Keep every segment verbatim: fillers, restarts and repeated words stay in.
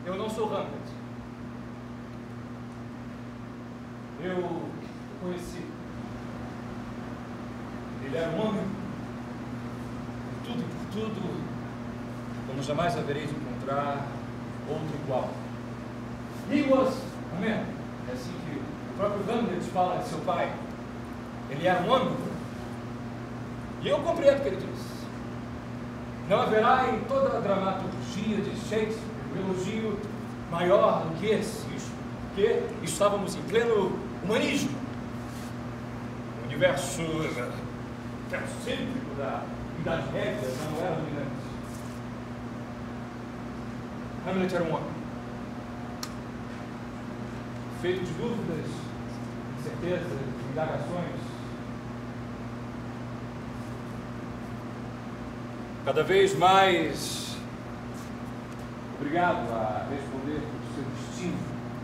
Eu não sou Hamlet. Eu o conheci. Ele era um homem, por tudo e por tudo, como jamais haverei de encontrar outro igual. He was a man. É assim que o próprio Hamlet fala de seu pai. Ele era um homem. E eu compreendo o que ele disse. Não haverá em toda a dramaturgia de Shakespeare um elogio maior do que esse, porque estávamos em pleno humanismo. O universo teocêntrico da Idade Média já não era dominante. Hamlet era um homem, feito de dúvidas, incertezas, indagações. Cada vez mais obrigado a responder por seu destino.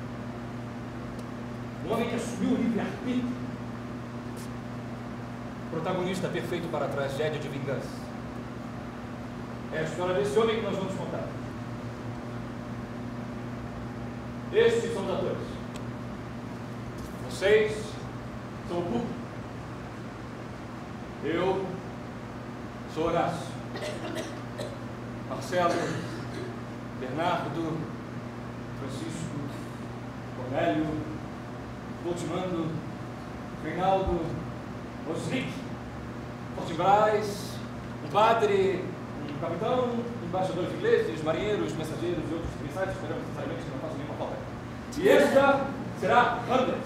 Um homem que assumiu o livre-arbítrio. Protagonista perfeito para a tragédia de vingança. É a história desse homem que nós vamos contar. Estes são os atores. Vocês são o público. Eu sou Horácio. Marcelo, Bernardo, Francisco, Cornélio, Voltimando, Reinaldo, Osric, Fortinbras, um padre, um capitão, embaixadores ingleses, marinheiros, mensageiros e outros emissários, esperamos sinceramente que não façam nenhuma falta. E esta será Hamlet.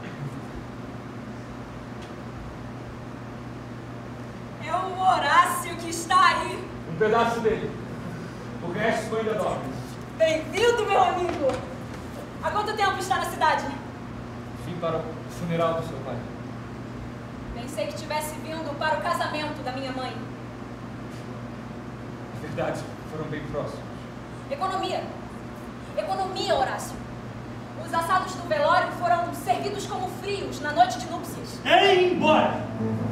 É o Horácio que está aí. Um pedaço dele. O resto ainda dorme. Bem-vindo, meu amigo. Há quanto tempo está na cidade? Vim para o funeral do seu pai. Pensei que tivesse vindo para o casamento da minha mãe. Na verdade, foram bem próximos. Economia. Economia, Horácio. Os assados do velório foram servidos como frios na noite de núpcias. Embora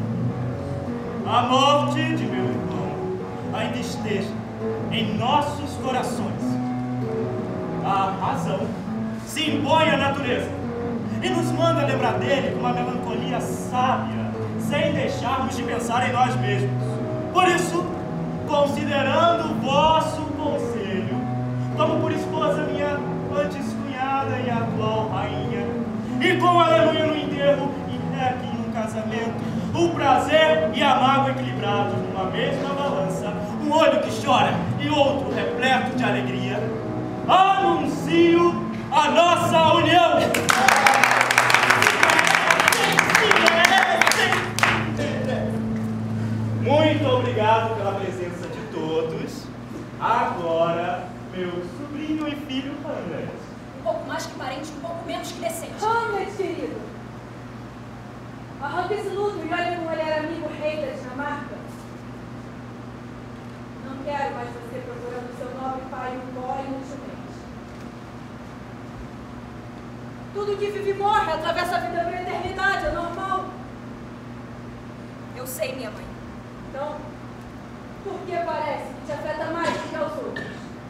a morte de meu irmão ainda esteja em nossos corações, a razão se impõe à natureza e nos manda lembrar dele com uma melancolia sábia, sem deixarmos de pensar em nós mesmos. Por isso, considerando o vosso conselho, tomo por esposa minha antes cunhada e atual rainha, e com aleluia no enterro e requiem no casamento, o prazer e a mágoa equilibrados numa mesma balança, um olho que chora e outro repleto de alegria, anuncio a nossa união. Muito obrigado pela presença de todos. Agora, meu sobrinho e filho Hamlet. Um pouco mais que parente, um pouco menos que decente. Hamlet, querido. Arranca esse luto e olha como ele era amigo rei da Dinamarca. Não quero mais você procurando seu nobre pai no pó inutilmente. Tudo que vive e morre atravessa a vida para a eternidade, é normal. Eu sei, minha mãe. Então, por que parece que te afeta mais do que aos outros?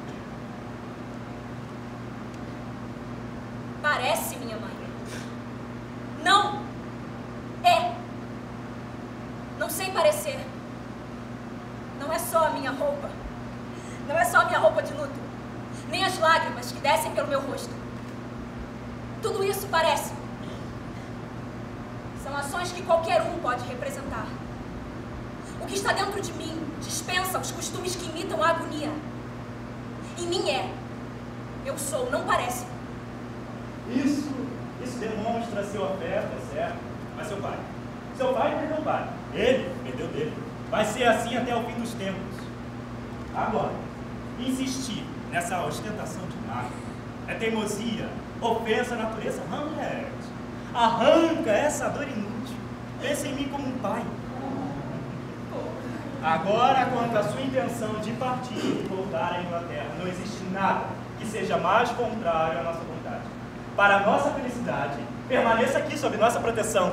Parece, minha mãe. Não. É. Não sei parecer. Não é só a minha roupa. Não é só a minha roupa de luto. Nem as lágrimas que descem pelo meu rosto. Tudo isso parece. São ações que qualquer um pode representar. O que está dentro de mim dispensa os costumes que imitam a agonia. Em mim é. Eu sou, não parece. Isso, isso demonstra seu afeto, é certo? Mas seu pai, seu pai perdeu o pai. Ele perdeu dele. Vai ser assim até o fim dos tempos. Agora, insistir nessa ostentação de mágoa é teimosia, ofensa à natureza. Hamlet, arranca essa dor inútil. Pensa em mim como um pai. Agora, quanto à sua intenção de partir e voltar à Inglaterra, não existe nada que seja mais contrário à nossa vontade. Para a nossa felicidade, permaneça aqui sob nossa proteção.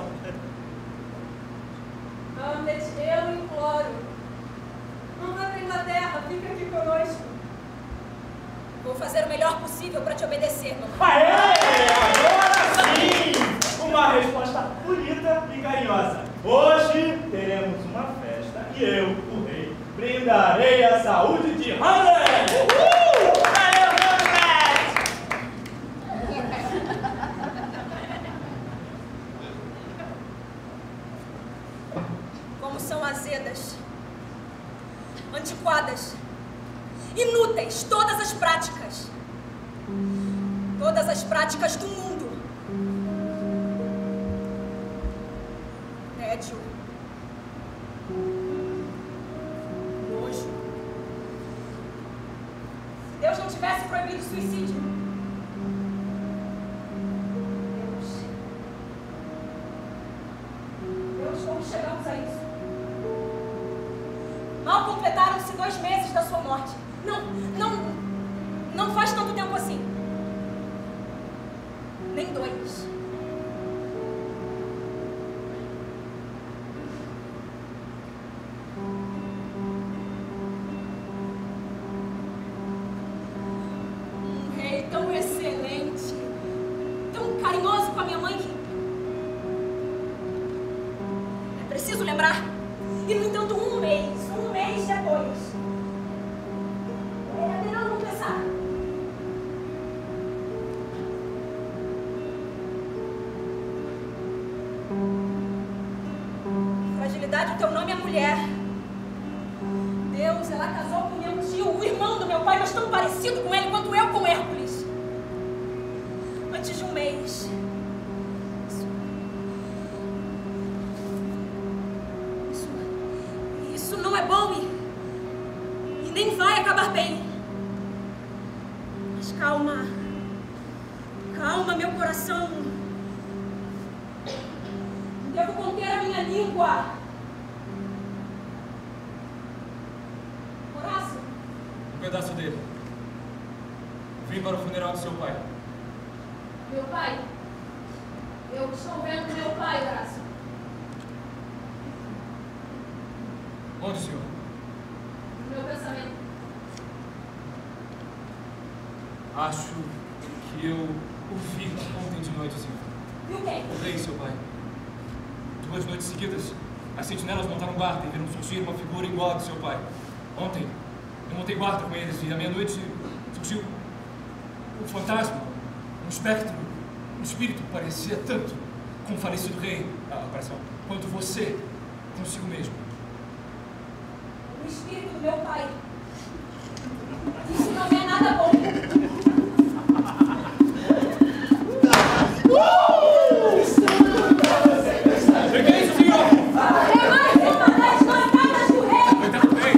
Hamlet, eu imploro. Não vá para a Inglaterra, fica aqui conosco. Vou fazer o melhor possível para te obedecer, mamãe. Aê! Agora sim! Uma resposta bonita e carinhosa. Hoje teremos uma festa e eu, o rei, brindarei a saúde de Hamlet! Uhul! Valeu, Hamlet! Como são azedas, antiquadas, inúteis todas as práticas, todas as práticas do mundo. Tédio, nojo. Se Deus não tivesse proibido o suicídio, Deus, Deus, como chegamos a isso? Mal completaram-se dois meses da sua morte. Não, não, não faz tanto tempo assim. Nem dois. Um rei tão excelente, tão carinhoso com a minha mãe. É preciso lembrar. E, no entanto, um mês, um mês depois, é melhor não pensar. Fragilidade, o teu nome é mulher. Deus, ela casou com meu tio, o irmão do meu pai, mas tão parecido com ele quanto eu com Hércules. Antes de um mês. Isso não é bom e, e nem vai acabar bem. Mas calma, calma, meu coração. Devo conter a minha língua. Horácio. Um pedaço dele. Vim para o funeral do seu pai. Meu pai. Eu estou vendo meu pai, Horácio. Onde, senhor? No meu pensamento. Acho que eu o vi ontem de noite, senhor. Viu quem? O rei, seu pai. Duas noites seguidas, as sentinelas montaram guarda e viram surgir uma figura igual à do seu pai. Ontem, eu montei guarda com eles e à meia-noite surgiu um fantasma, um espectro, um espírito que parecia tanto com o falecido rei, a aparição, quanto você consigo mesmo. O espírito do meu pai. Isso não é nada bom. O que é isso, senhor? É mais uma das noitadas do rei. Coitado rei.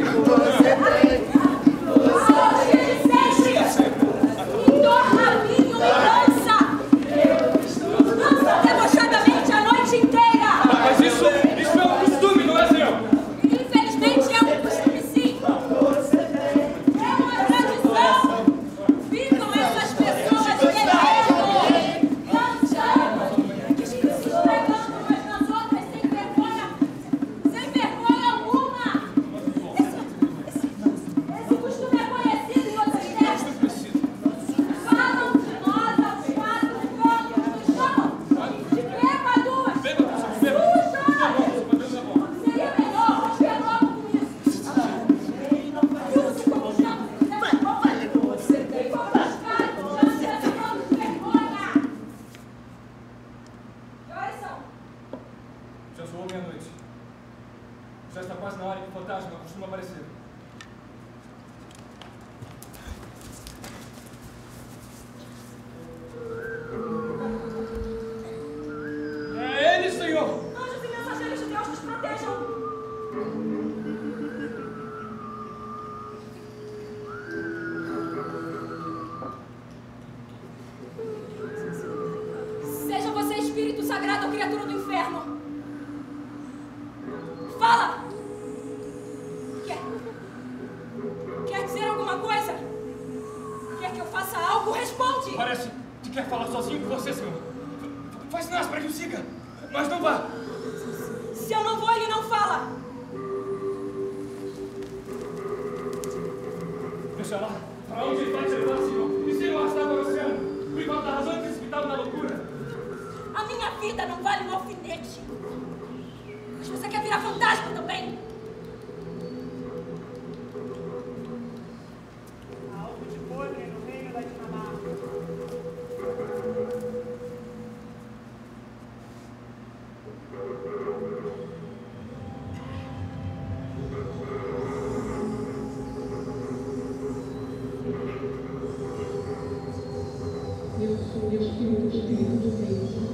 A orgia de sempre. Em torno a mim uma dança. Dança debochadamente a noite inteira. Mas isso, isso é um costume, não é, senhor? Infelizmente é um costume, sim. É uma tradição. Ficam essas pessoas guerreando, dançando, esfregando umas nas outras sem vergonha, sem vergonha alguma. Esse, esse, esse costume é conhecido em outras terras. Falam de nós aos quatro cantos, nos chamam de bêbados. Sujos. Seria melhor romper logo com isso. Isso como chama de vergonha. E confiscado, chancelando de vergonha. Que horas são? Já soou meia-noite. Já está quase na hora que o fantasma costuma aparecer. É ele, senhor! Anjos e mensageiros de Deus nos protejam. Seja você espírito sagrado ou criatura do inferno. Fala! Quer, quer dizer alguma coisa? Quer que eu faça algo? Responde! Parece que quer falar sozinho com você, senhor. F- Faz sinais para que o siga, mas não vá. Se eu não vou, ele não fala. Deixa lá. Para onde ele vai te levar, senhor? virar fantasma também. Algo de podre no reino da Dinamarca. Eu sou o espírito do Espírito do Rei.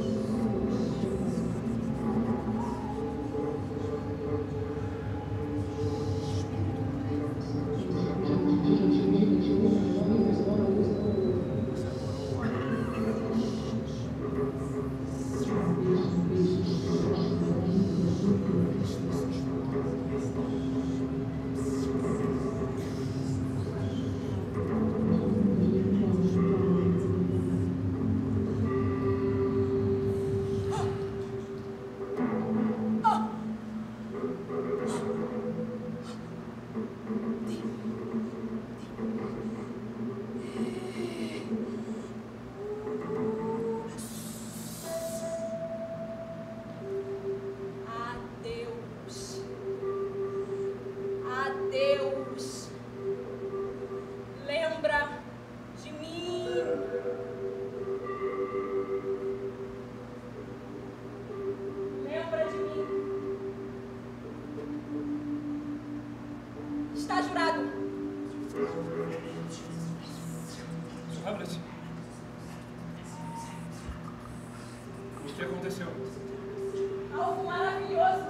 O que aconteceu? Algo maravilhoso.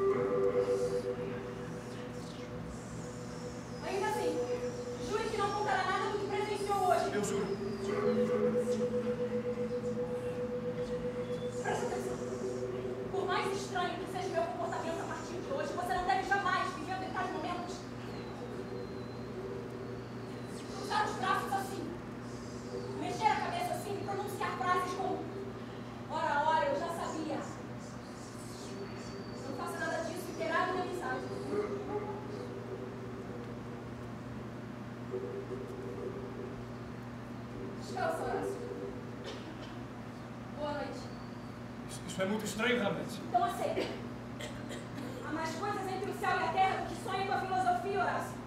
Ainda assim, jure que não contará nada do que presenciou hoje. Eu juro. Presta atenção. Por mais estranho que seja o meu comportamento a partir de hoje, você não deve jamais, vivendo em tais momentos, cruzar os braços assim, mexer a cabeça assim e pronunciar frases como: ora, ora, eu já sabia. Não faça nada disso e terá minha amizade. Descansa, Horácio. Boa noite. Isso, isso é muito estranho, Hamlet. Então aceita. Há mais coisas entre o céu e a terra do que sonha com a filosofia, Horácio.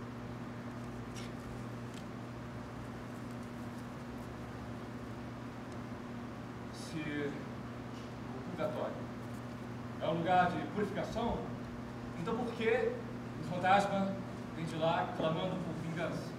Se o purgatório é um lugar de purificação, então por que o fantasma vem de lá clamando por vingança?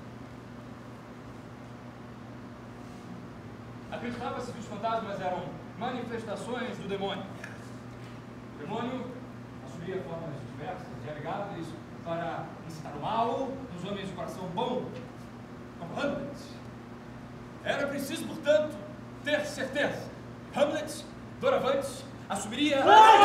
Acreditava-se que os fantasmas eram manifestações do demônio. O demônio assumia formas diversas e amigáveis para incitar o mal nos homens de coração bom, como Hamlet. Era preciso, portanto, ter certeza. Hamlet, doravante, assumiria...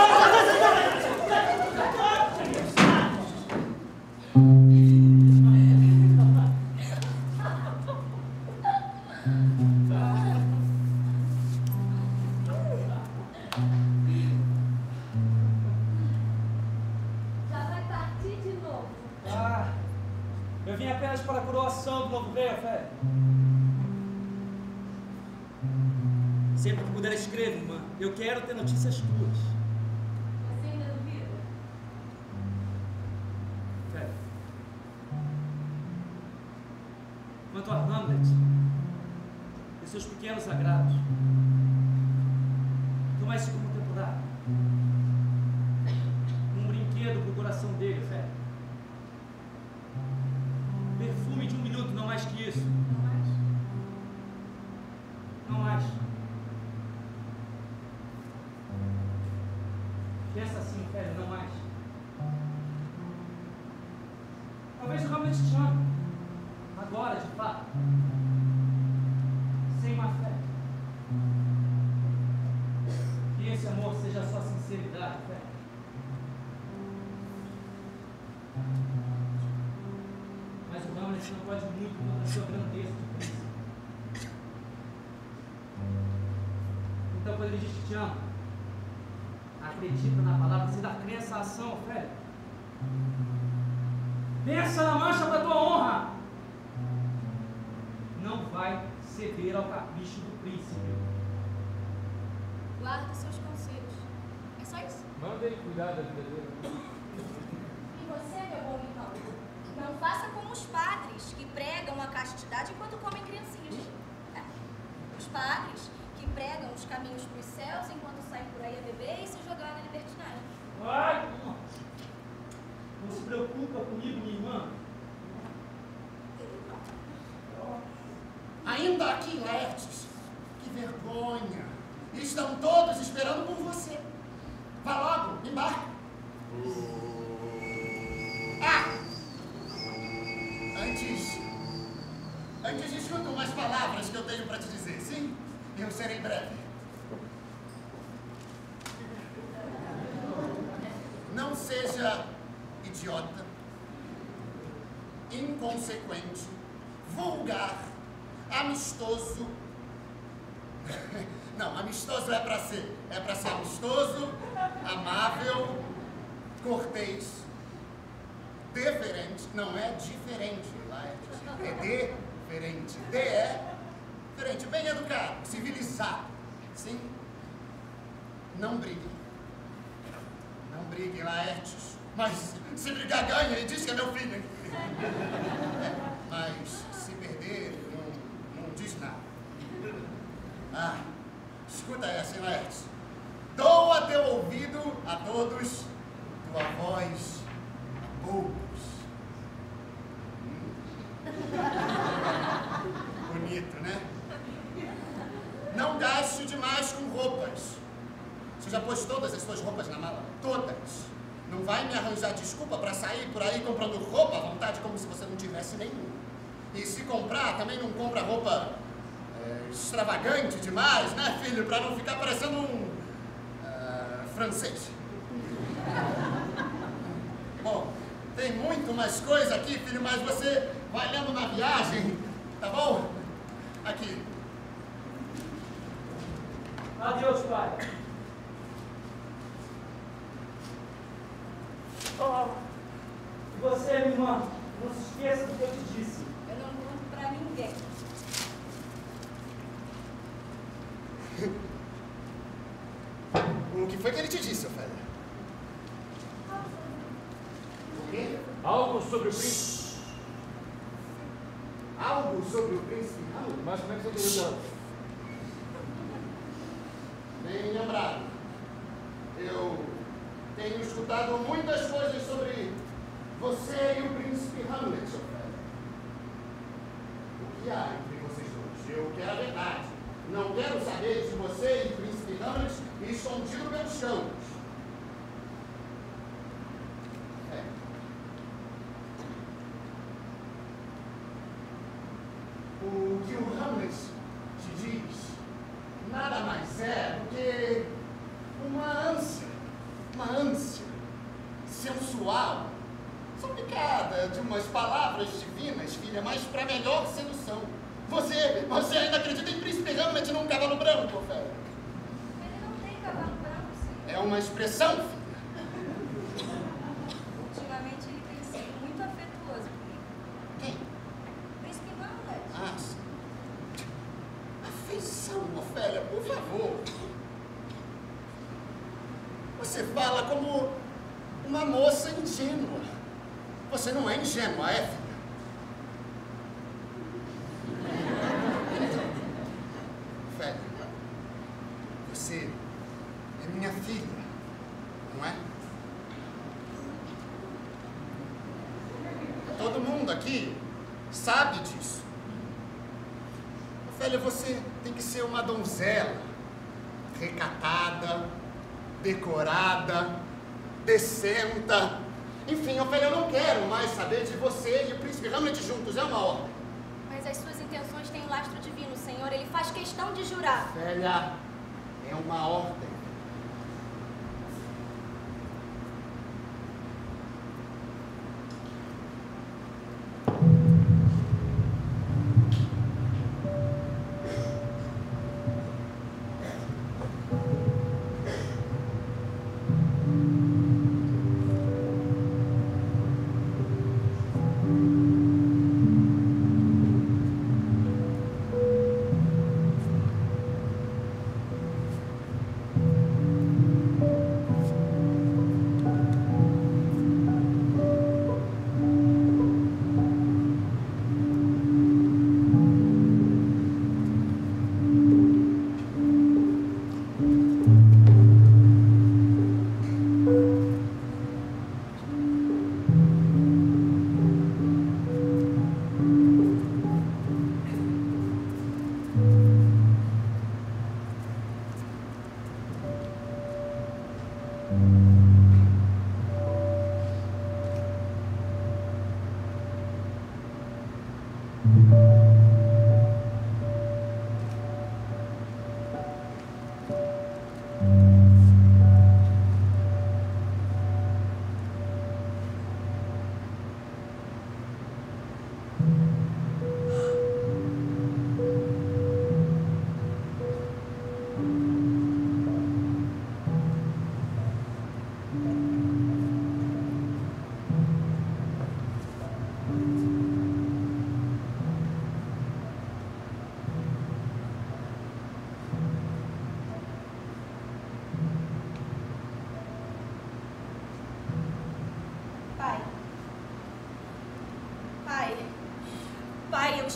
Já vai partir de novo. Ah, eu vim apenas para a coroação do novo rei, Fé. Sempre que puder, escreva, irmã. Eu quero ter notícias tuas. Você ainda duvida? Fé. Quanto a Hamlet e seus pequenos agrados, toma isso como temporário. Um brinquedo pro coração dele, Fé. Perfume de um minuto, não mais que isso. Não mais? Não mais. Pensa assim, velho, não mais. Talvez o Hamlet te chame. Agora, de fato. Sem má fé. Que esse amor seja só sinceridade, velho. Mas o Hamlet não pode muito contra a sua grandeza de príncipe. Então, quando ele diz que te ama, acredita na palavra, você dá crença à ação, velho. Pensa na mancha para tua honra. Não vai ceder ao capricho do príncipe. Guarda seus conselhos. É É só isso. Manda ele cuidar da vida dele. E você, meu bom irmão, não faça como os padres que pregam a castidade enquanto comem criancinhas. É. Os padres que pregam os caminhos para os céus enquanto saem por aí a beber e se jogar na libertinagem. Ai, não se preocupa comigo, minha irmã. Ainda aqui, Laertes. Que vergonha. Estão todos esperando por você. Vá logo, embarque. Ah! Antes... Antes escuta umas palavras que eu tenho para te dizer, sim? Eu serei breve. Não seja idiota, inconsequente, vulgar, amistoso. Não, amistoso é para ser. É para ser amistoso, amável, cortês, deferente. Não é diferente, Laertes. É diferente. De é diferente, bem educado, civilizado. Sim? Não brigue. Não brigue, Laertes. Mas se brigar, ganha e diz que é meu filho, hein? É, mas se perder, não, não diz nada. Ah, escuta essa, hein, Laertes. Doa teu ouvido a todos, tua voz a poucos. Hum. Bonito, né? Não gaste demais com roupas. Você já pôs todas as suas roupas na mala? Todas. Não vai me arranjar desculpa para sair por aí comprando roupa à vontade como se você não tivesse nenhum. E se comprar, também não compra roupa é, extravagante demais, né, filho? Para não ficar parecendo um uh, francês. Bom, tem muito mais coisa aqui, filho, mas você vai lendo na viagem, tá bom? Aqui. Adeus, pai. Oh, e você, minha irmã, não se esqueça do que eu te disse. Eu não conto pra ninguém. O que foi que ele te disse, Ofélia? O quê? Algo sobre o príncipe. Algo sobre o príncipe Hamlet? Mas como é que você entendeu? Bem lembrado. Eu tenho escutado muitas coisas sobre você e o príncipe Hamlet, Ofélia. O que há entre vocês dois? Eu quero a verdade. Não quero saber de você e o príncipe Hamlet escondido pelos campos. É. O que o Hamlet te diz nada mais é do que uma ânsia, uma ânsia sensual, salpicada de umas palavras divinas, filha, mas para melhor sedução. Você, você ainda acredita em príncipe Hamlet num cavalo branco, Ofélia? Ele não tem cavalo branco, sim. É uma expressão, filha. Ultimamente ele tem sido muito afetuoso comigo. Quem? O príncipe Hamlet. Ah, sim. Afeição, Ofélia, por favor. Você fala como uma moça ingênua. Você não é ingênua, é, filha? Ofélia, você é minha filha, não é? Todo mundo aqui sabe disso. Ofélia, você tem que ser uma donzela, recatada, decorada, decenta. Enfim, Ofélia, eu não quero mais saber de você e o príncipe Hamlet juntos, é uma ordem. Mas as suas intenções têm um lastro divino, Senhor. Ele faz questão de jurar. Ofélia, é uma ordem.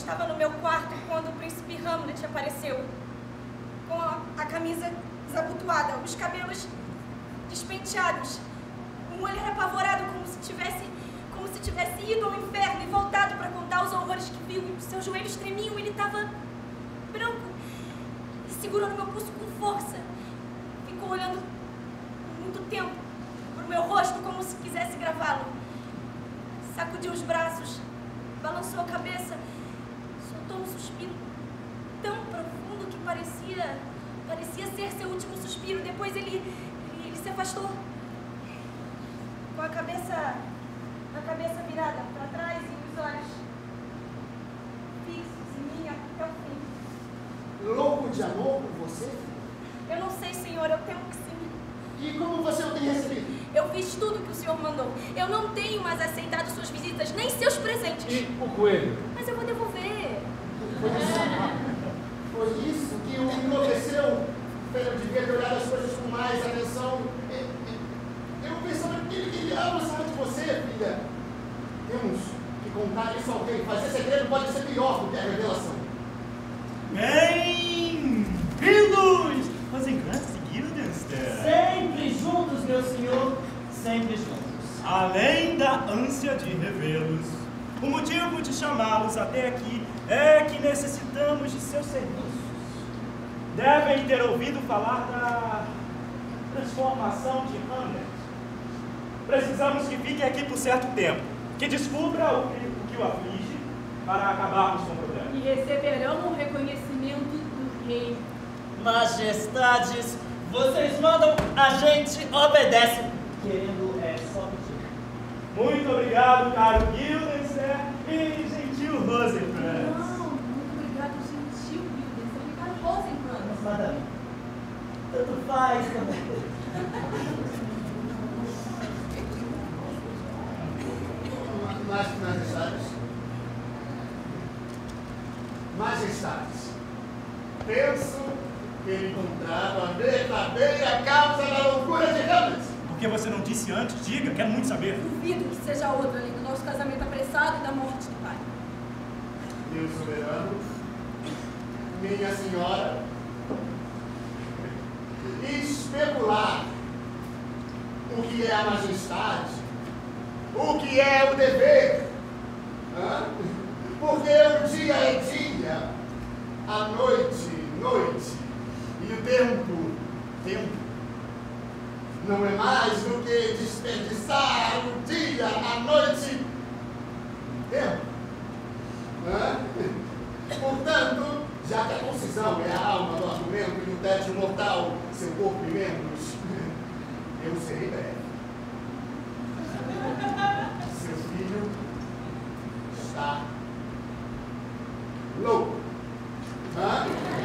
estava no meu quarto quando o príncipe Hamlet apareceu, com a, a camisa desabotoada, os cabelos despenteados, um olhar apavorado, como se tivesse, como se tivesse ido ao inferno e voltado para contar os horrores que viu. Seus joelhos tremiam e ele estava branco e segurou no meu pulso com força. Ficou olhando muito tempo para o meu rosto, como se quisesse gravá-lo. Sacudiu os braços, balançou a cabeça, soltou um suspiro tão profundo que parecia, parecia ser seu último suspiro. Depois ele, ele, ele se afastou, com a cabeça, a cabeça virada para trás e os olhos fixos em mim até o fim. Louco de amor por você? Eu não sei, senhor, eu temo que sim. E como você o tem recebido? Eu fiz tudo o que o senhor mandou. Eu não tenho mais aceitado suas visitas, nem seus presentes. E o coelho? Mas eu vou devolver. Foi isso, foi isso que o enlouqueceu. Ele devia ter olhado as coisas com mais atenção. Eu pensava que ele queria aproximar de você, filha. Temos que contar isso a alguém. Fazer segredo pode ser pior do que a revelação. Bem-vindos aos Encantos de Guildenstern. Sempre juntos, meu senhor, sempre juntos. Além da ânsia de revê-los, o motivo de chamá-los até aqui é que necessitamos de seus serviços. Devem ter ouvido falar da transformação de Hamlet. Precisamos que fique aqui por certo tempo, que descubra o que o, que o aflige, para acabarmos com o problema. E receberão o reconhecimento do rei. Majestades, vocês mandam, a gente obedece. Querendo é só pedir. Muito obrigado, caro Guildenstern e gentil Rosencrantz. Não, muito obrigado, gentil Guildenstern. Ricardo Rosencrantz. Madame, tanto faz também. Mas, majestades, majestades, penso ter encontrado a verdadeira causa da loucura de Hamlet. Por que você não disse antes? Diga, quero muito saber. Duvido que seja outra além do nosso casamento apressado e da morte do pai. Meu soberano, minha senhora, especular o que é a majestade, o que é o dever, hã? Porque o dia é dia, a noite, noite, e o tempo, tempo, não é mais do que desperdiçar o dia, a noite, tempo. Hã? Portanto, já que a concisão é a alma do argumento e o tédio mortal, seu corpo e membros, eu serei breve. Seu filho está louco. Hã?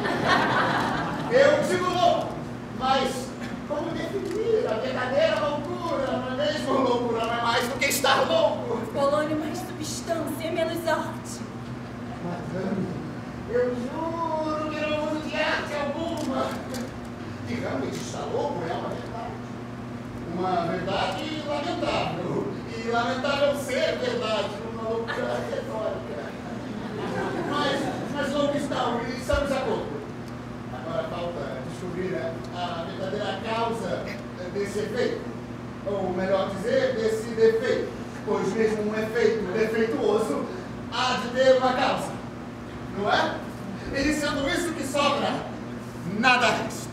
Eu digo louco, mas como definir a verdadeira loucura? Não é mesmo? Loucura não é mais do que estar louco. Polônio, mais substância, menos arte. Madame, eu juro que não uso de arte alguma. Que realmente está louco é uma verdade. Uma verdade lamentável. E lamentável ser verdade, uma loucura retórica. Mas, mas louco está, e estamos de acordo. Agora falta descobrir, né, a verdadeira causa desse efeito. Ou melhor dizer, desse defeito. Pois mesmo um efeito defeituoso há de ter uma causa. Não é? E sendo isso que sobra, nada resta.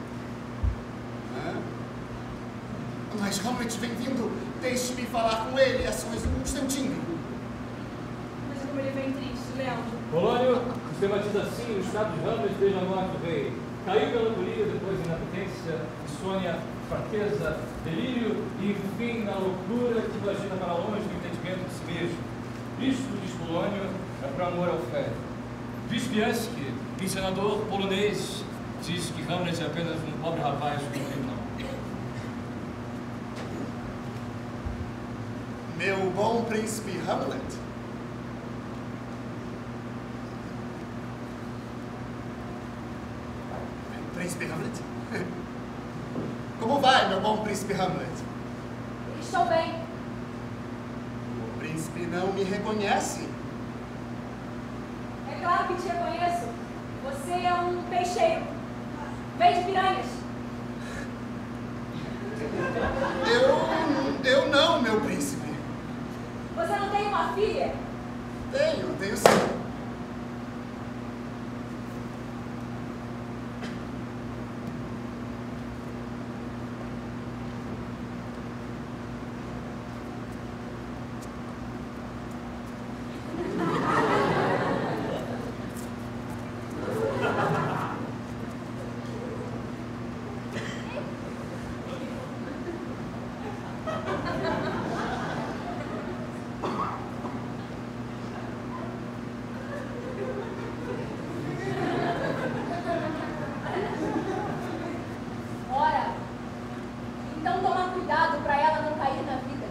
Mas Hamlet vem vindo, deixe-me falar com ele, é só mais um instantinho. Mas como ele vem triste, Leandro. Polônio sistematiza assim o estado de Hamlet desde a morte do rei. Caiu melancolia, depois inapetência, insônia, fraqueza, delírio e, enfim, na loucura que o agita para longe do entendimento de si mesmo. Isto, diz Polônio, é por amor ao Fério. Wyspiański, encenador polonês, diz que Hamlet é apenas um pobre rapaz como ele não. Meu bom príncipe Hamlet. Príncipe Hamlet? Como vai, meu bom príncipe Hamlet? Estou bem. O príncipe não me reconhece. É claro que te reconheço. Você é um peixeiro. Vende piranhas. Eu... eu não, meu príncipe. Você não tem uma filha? Tenho, tenho sim. Ora, então toma cuidado para ela não cair na vida.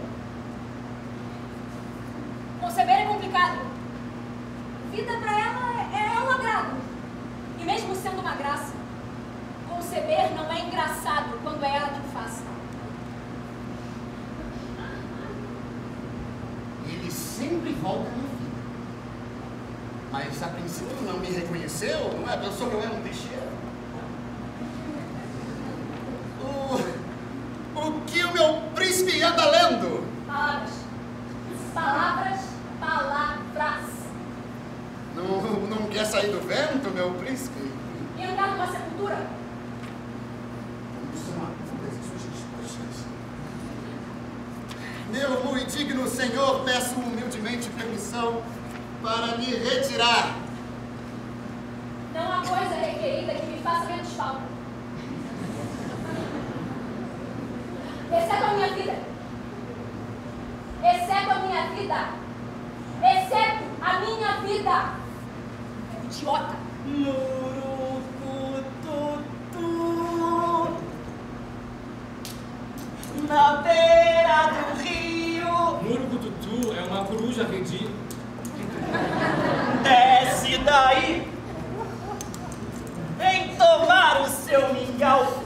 Conceber é complicado. Vida para ela é, é um agrado. E mesmo sendo uma graça, conceber não é engraçado quando é ela que faz. Ele sempre volta à minha vida. Mas a princípio não me reconheceu, não é? Pensou que eu era um peixeiro. O, o que o meu príncipe anda lendo? Palavras. Palavras, palavras. Não, não quer sair do vento, meu príncipe? E andar numa sepultura? Isso é uma dúvida de suas respostas. Meu muito digno senhor, peço humildemente permissão para me retirar. Não há coisa requerida que me faça menos falta. Exceto a minha vida. Exceto a minha vida. Exceto a minha vida. Idiota. Murucututu, na beira do rio. Murucututu é uma coruja arredia. Desce daí. Vem tomar o seu mingau.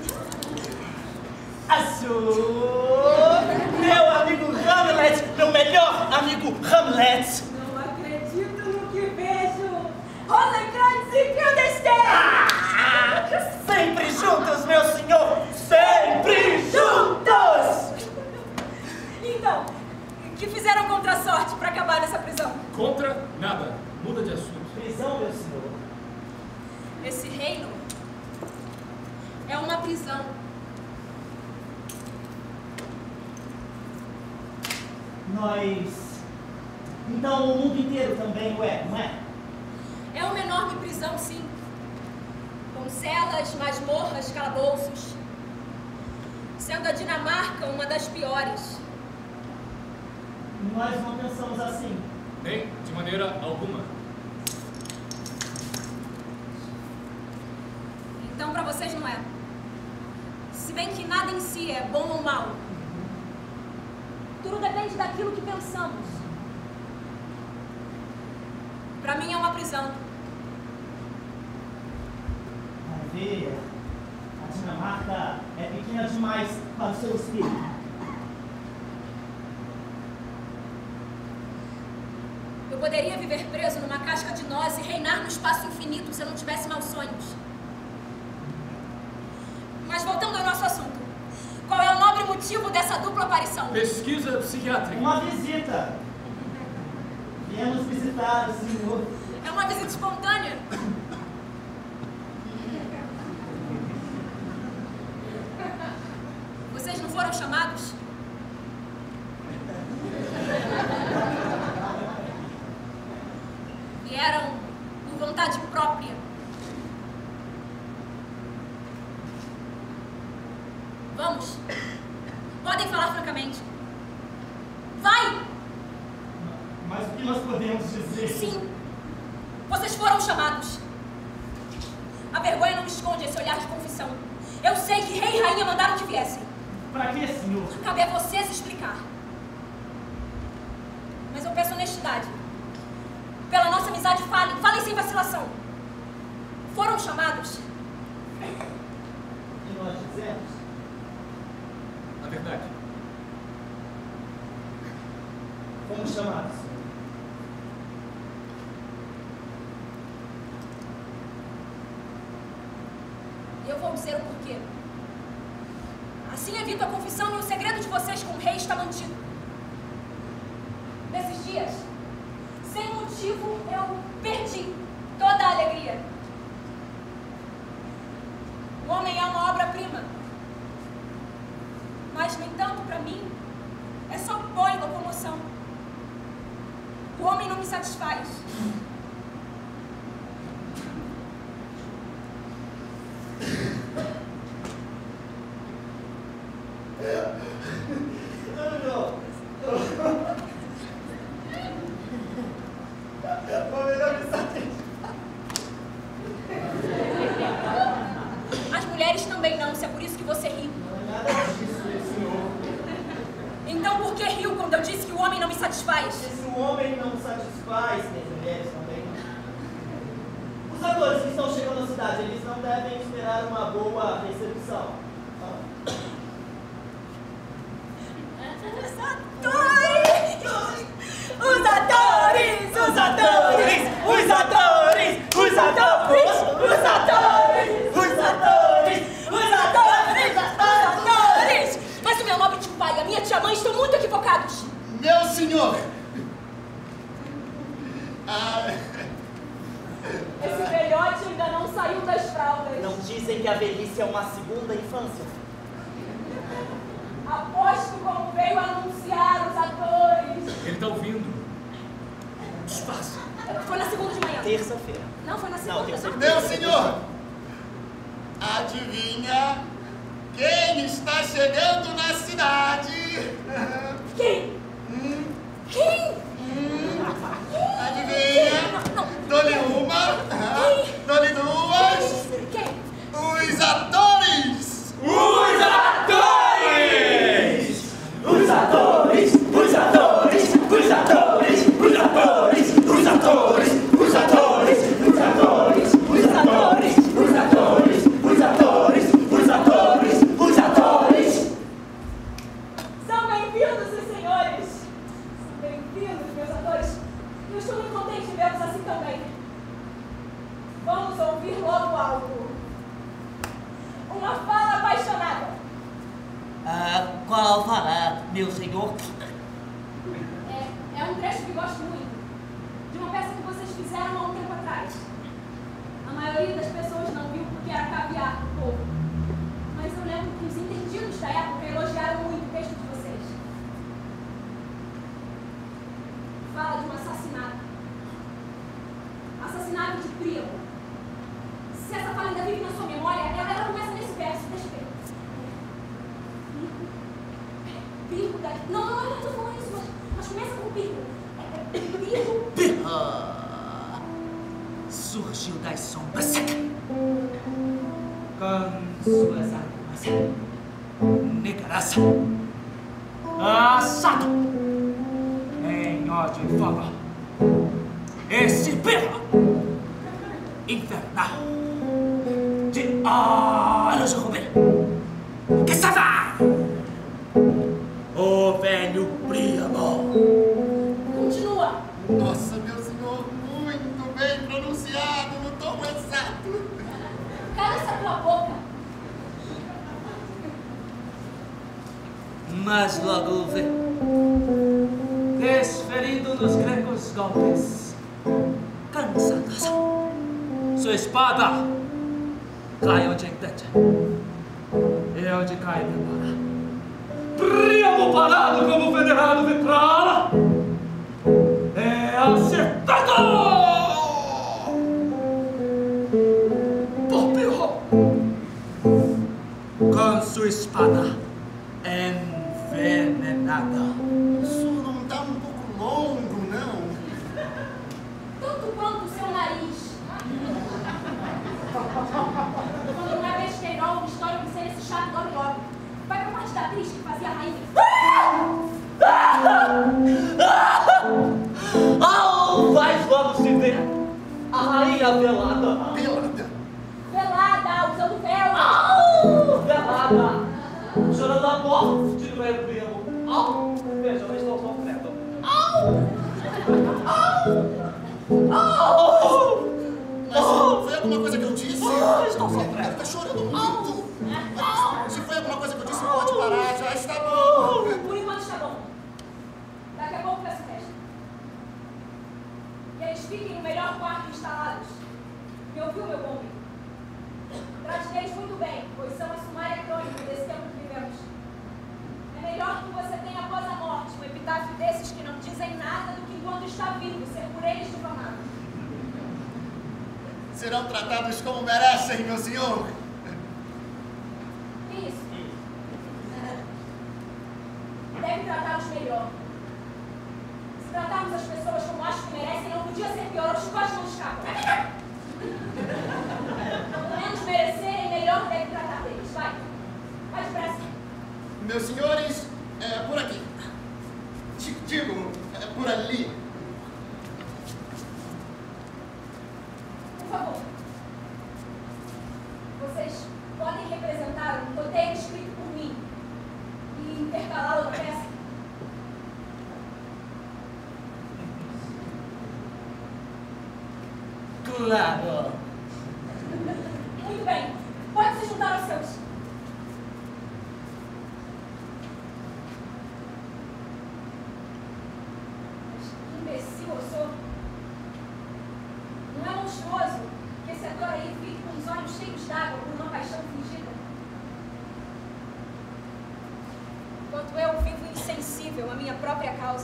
Azul. Meu amigo Hamlet, meu melhor amigo Hamlet. Não acredito no que vejo. Rosencrantz e Guildenstern! Ah, sempre juntos, meu senhor. Sempre juntos. Então, o que fizeram contra a sorte para acabar nessa prisão? Contra nada. Muda de assunto. Prisão, meu senhor. Esse reino é uma prisão. Nós... Então o mundo inteiro também o é, não é? É uma enorme prisão, sim. Com celas, masmorras, calabouços. Sendo a Dinamarca uma das piores. Nós não pensamos assim. Nem de maneira alguma. Então, para vocês não é. Se bem que nada em si é bom ou mal. Tudo depende daquilo que pensamos. Para mim é uma prisão. Vai ver, a Dinamarca é pequena demais para o seu espírito. Eu poderia viver preso numa casca de noz e reinar no espaço infinito se eu não tivesse maus sonhos. Mas voltando ao nosso assunto, qual é o nobre motivo dessa dupla aparição? Pesquisa psiquiátrica. Uma visita. Viemos visitar o senhor. É uma visita espontânea? Vocês não foram chamados? Vieram por vontade própria. Vamos. Podem falar francamente. Vai! Mas o que nós podemos dizer? Sim. Vocês foram chamados. A vergonha não esconde esse olhar de confissão. Eu sei que rei e rainha mandaram que viessem. Para que, senhor? Cabe a vocês explicar. Mas eu peço honestidade. Pela nossa amizade, falem. Falem sem vacilação. Foram chamados? E nós dizemos? A verdade. Fomos chamados. Eu vou dizer o porquê. Assim evito a confissão e o segredo de vocês com o rei está mantido. Nesses dias, sem motivo, eu perdi toda a alegria. O homem é uma obra-prima. Mas, no entanto, para mim, é só pó e locomoção. O homem não me satisfaz. As mulheres também não, se é por isso que você ri. Então por que riu quando eu disse que o homem não me satisfaz? Se o homem não satisfaz, tem mulheres também. Os atores que estão chegando à cidade, eles não devem esperar uma boa recepção. Os atores! Os atores! Os atores! Os atores! Os atores! Os atores! Os atores! Os atores! Mas o meu nobre tio pai e a minha tia mãe estão muito equivocados. Meu senhor! Ah, Esse velhote ainda não saiu das fraldas. Não dizem que a velhice é uma segunda infância. Aposto como veio anunciar os atores. Ele está ouvindo. Disfarce. Foi na segunda de manhã. Terça-feira. Não, foi na segunda. Não, terça-feira. meu senhor! Adivinha quem está chegando na cidade? Quem? Hum, Quem? hum, adivinha? Não, não. Dou-lhe uma, Quem? dou-lhe duas. Quem? Os atores! Os atores! Os atores! Os atores! Os atores! Os atores! Os atores! Os atores! Os atores! Os atores! Os atores! Os atores! Os atores! Os atores! São bem-vindos, os senhores. São bem-vindos, meus atores. Eu estou muito contente de vê-los assim também. Vamos ouvir logo algo. Uma fala apaixonada. Ah, qual fala, meu senhor? É, é um trecho que gosto muito. De uma peça que vocês fizeram há um tempo atrás. A maioria das pessoas não viu porque era caviar do povo. Mas eu lembro que os entendidos da época elogiaram muito o texto de vocês. Fala de um assassinato. Assassinato de Príamo. Se essa fala ainda vive na sua memória, ela, ela começa nesse verso. Deixa eu ver. Pirro da... Não, não, eu não estou falando isso, mas, mas começa com Pirro. É, é, Pirro. Pirra surgiu das sombras com suas armas negras, assado em ódio e fogo. Esse Pirra infernal de olhos rubim que estava o velho Príamo. Continua. Nossa, meu senhor, muito bem pronunciado no tom exato. Cala essa tua boca. Mas logo vê, desferindo nos gregos golpes, cansados, sua espada cai onde entende, e onde cai demora. Príamo parado como venerado Vitrala é acertado por Pirro com sua espada envenenada. Isso não está um pouco longo, não? Tanto quanto o seu nariz. Quando não é besteirol, uma história que ser esse chato dorme logo. Vai pra parte da atriz que fazia a rainha. Oh, vai logo se ver a rainha velada. Pelada. Velada, usando véu. Oh, velada, chorando a morte do meu primo. Oh, veja, eu estou sofrendo. Oh, oh, oh, Mas oh. vê alguma coisa que eu disse... Oh, estou sofrendo. Ele está chorando muito. Mas, se foi alguma coisa que eu disse, pode parar, já está bom. Por enquanto está bom. Daqui a pouco peço festa. E eles fiquem no melhor quarto instalados. Me ouviu, meu bom amigo? Trate deles muito bem, pois são a sumária crônica desse tempo que vivemos. É melhor que você tenha após a morte um epitáfio desses que não dizem nada do que enquanto está vivo ser por eles difamado. Serão tratados como merecem, meu senhor. Isso. Deve tratá-los melhor. Se tratarmos as pessoas como acho que merecem, não podia ser pior. Os chicotes não escapam. Pelo menos merecerem, melhor deve tratar deles. Vai. Vai depressa. Meus senhores, é por aqui. Digo, é por ali. Por favor. Vocês podem representar um roteiro escrito por mim e intercalá-lo na peça? Claro. Muito bem. Pode se juntar aos seus. Mas que imbecil eu sou. Não é monstruoso que esse ator aí fique com os olhos cheios d'água por uma paixão fingida? Enquanto eu vivo insensível à minha própria causa.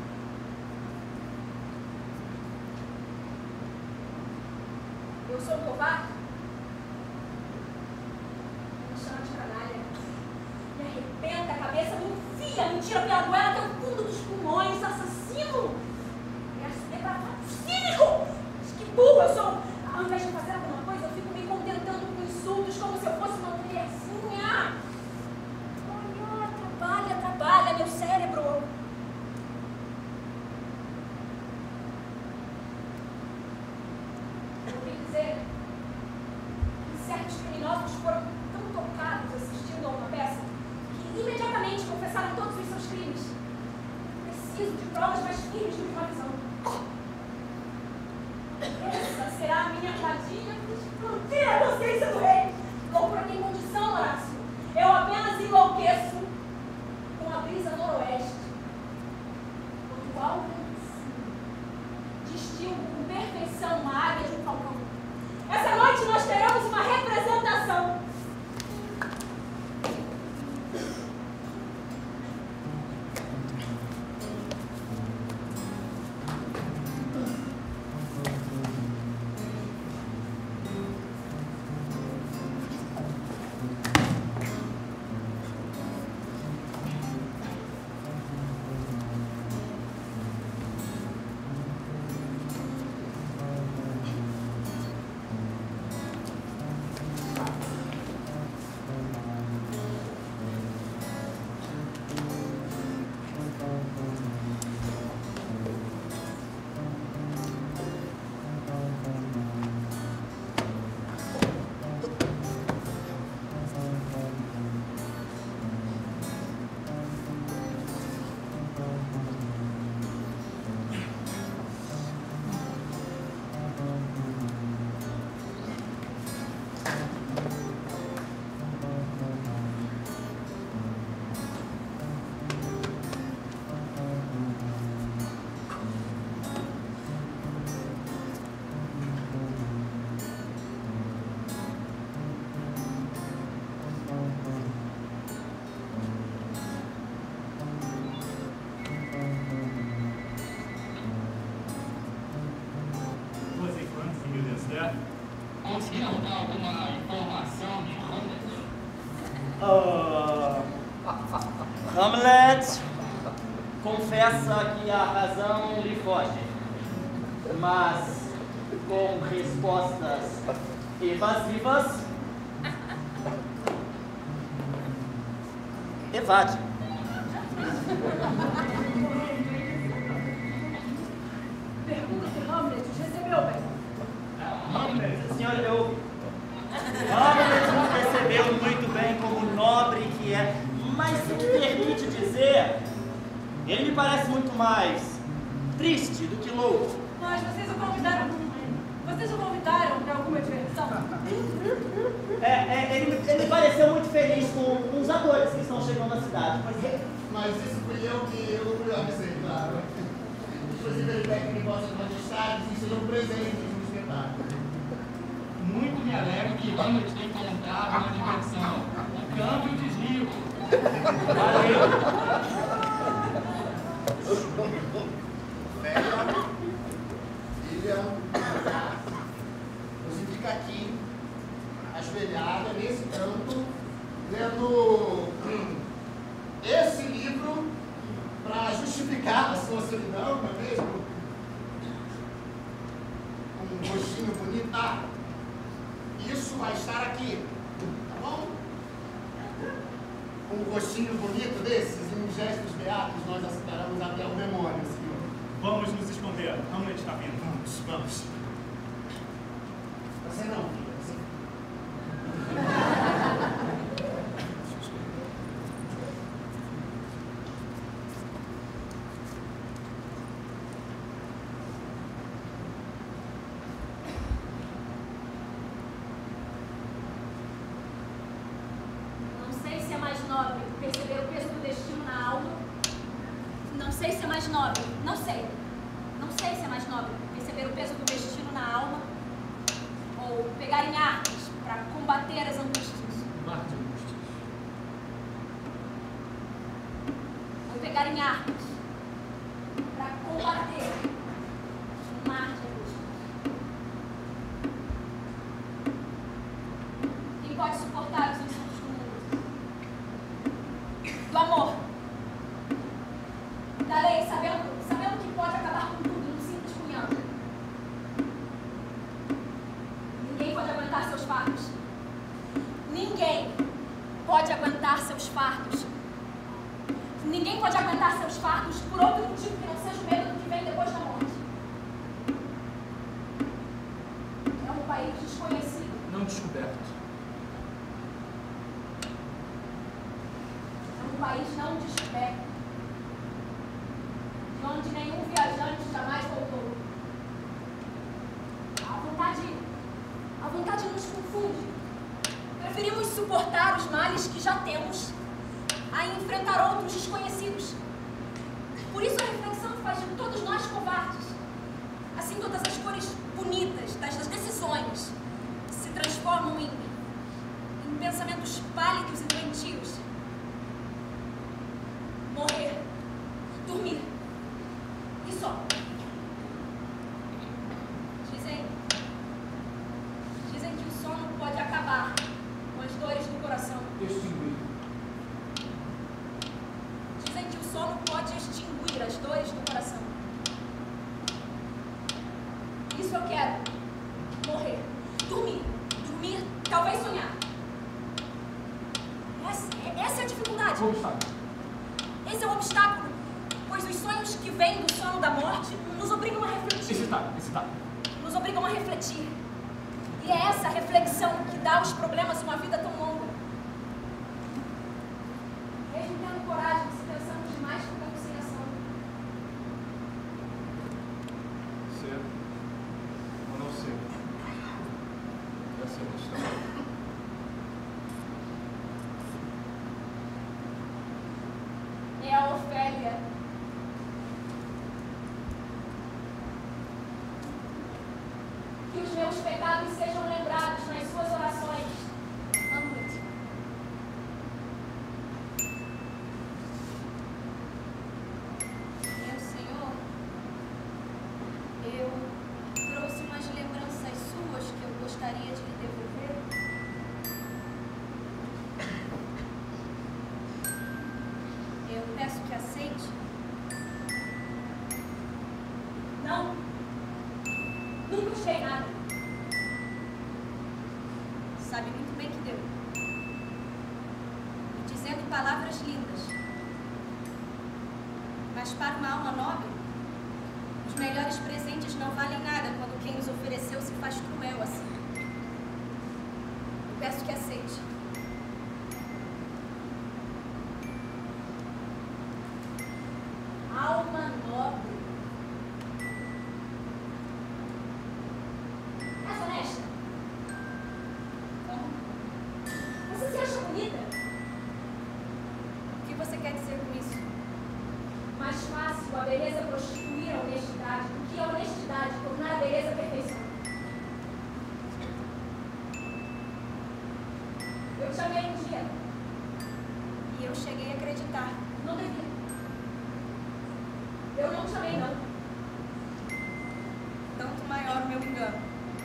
Eu sou um covarde? Me chama de canalha. Me arrebenta a cabeça, me enfia, me tira pela goela até o fundo dos pulmões, assassino! É depravado, cínico! Que burro eu sou! Ao invés de fazer alguma coisa, eu fico me contentando com insultos como se eu fosse uma mulherzinha. Olha, trabalha, trabalha, meu cérebro. Eu ouvi dizer que certos criminosos foram tão tocados assistindo a uma peça que imediatamente confessaram todos os seus crimes. Preciso de provas mais firmes do que uma visão. Essa será a minha armadilha para explodir a consciência do rei. Loucura tem condição, Horácio. Eu apenas enlouqueço com a brisa noroeste. Quando algo distingo com perfeição uma águia de um falcão. Essa noite nós teremos uma representação. Conseguiram dar alguma informação de Hamlet? Uh, Hamlet confessa que a razão lhe foge, mas com respostas evasivas evade. Pergunta se Hamlet recebeu bem. Hamlet, senhor, eu... Hamlet nos recebeu muito bem como nobre que é, mas se me permite dizer, ele me parece muito mais triste do que louco. Mas vocês o convidaram. Vocês o convidaram para alguma diversão? É, é, ele, ele pareceu muito feliz com os atores que estão chegando na cidade. Mas, Mas isso fui eu que eu, eu avisei, claro. Inclusive, ele pede que vossas majestades e sejam presentes no espetáculo. Muito me alegro que Hamlet tenha encontrado uma diversão. O câmbio e o desvio. Valeu. Velha, filha, você fica aqui, ajoelhada, nesse canto, lendo hum, esse livro para justificar a sua solidão, não é mesmo? Um rostinho bonito. Ah, isso vai estar aqui, tá bom? Um rostinho bonito desses, em gestos beatos, nós aceitaremos até o demônio, senhor. Vamos nos esconder. Hamlet está vindo. Vamos, vamos. Você não, filha, você. Não sei se é mais nobre perceber o peso do destino na alma. Não sei se é mais nobre. Não sei. Não sei se é mais nobre perceber o peso do destino na alma ou pegar em armas para combater as angústias. Mar de angústias. Ou pegar em armas para combater um mar de angústias. Quem pode suportar os insultos do mundo? Do amor. Da lei, sabendo, sabendo que pode acabar com tudo num simples punhão. Ninguém pode aguentar seus fardos. Ninguém pode aguentar seus fardos. Ninguém pode aguentar seus fardos por outro motivo que não seja o medo do que vem depois da morte. É um país desconhecido. Não descoberto. É um país não descoberto. De onde nenhum viajante jamais voltou. A vontade, a vontade nos confunde. Preferimos suportar os males que já temos a enfrentar outros desconhecidos. Por isso a reflexão faz de todos nós covardes. Assim todas as cores bonitas das decisões se transformam em, em pensamentos pálidos e doentios. Morrer. Dormir. E só. Dizem, dizem que o sono pode acabar com as dores do coração. Extinguir. Dizem que o sono pode extinguir as dores do coração. Isso eu quero. Morrer. Dormir. Dormir, talvez sonhar. Essa, essa é a dificuldade. Como está? Esse é o obstáculo, pois os sonhos que vêm do sono da morte nos obrigam a refletir. Excitar, excitar. Nos obrigam a refletir. E é essa reflexão que dá aos problemas uma vida tão longa. Mesmo tendo coragem, se pensamos demais com conciliação. Ser ou não ser. Essa é a questão. É a Ofélia. Que os meus pecados sejam lembrados nas suas orações. Hamlet. Meu Senhor, eu trouxe umas lembranças suas que eu gostaria de lhe devolver. Eu peço que aceite. Não. Nunca busquei nada. Sabe muito bem que deu. E dizendo palavras lindas. Mas para uma alma nobre, os melhores presentes não valem nada quando quem os ofereceu se faz cruel assim. Eu peço que aceite. Alma nobre. beleza prostituir a honestidade do que a honestidade tornar a beleza a perfeição. Eu te amei um dia. E eu cheguei a acreditar. Não devia. Eu não te amei, não. Tanto maior o meu engano.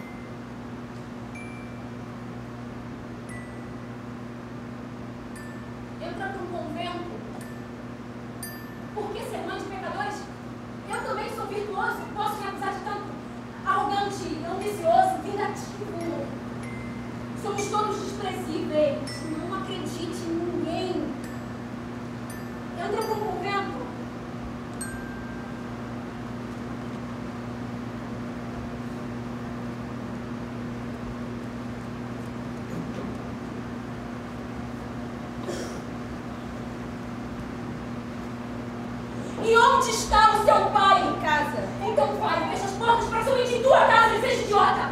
Entra para um convento. Por que ser mãe de pecadores? Eu também sou virtuoso. Posso me acusar de tanto arrogante, ambicioso, vingativo. Somos todos desprezíveis. Não acredite em ninguém. Entra para um convento. E onde está o seu pai em casa? Então vai, fecha as portas para somente em tua casa e seja idiota.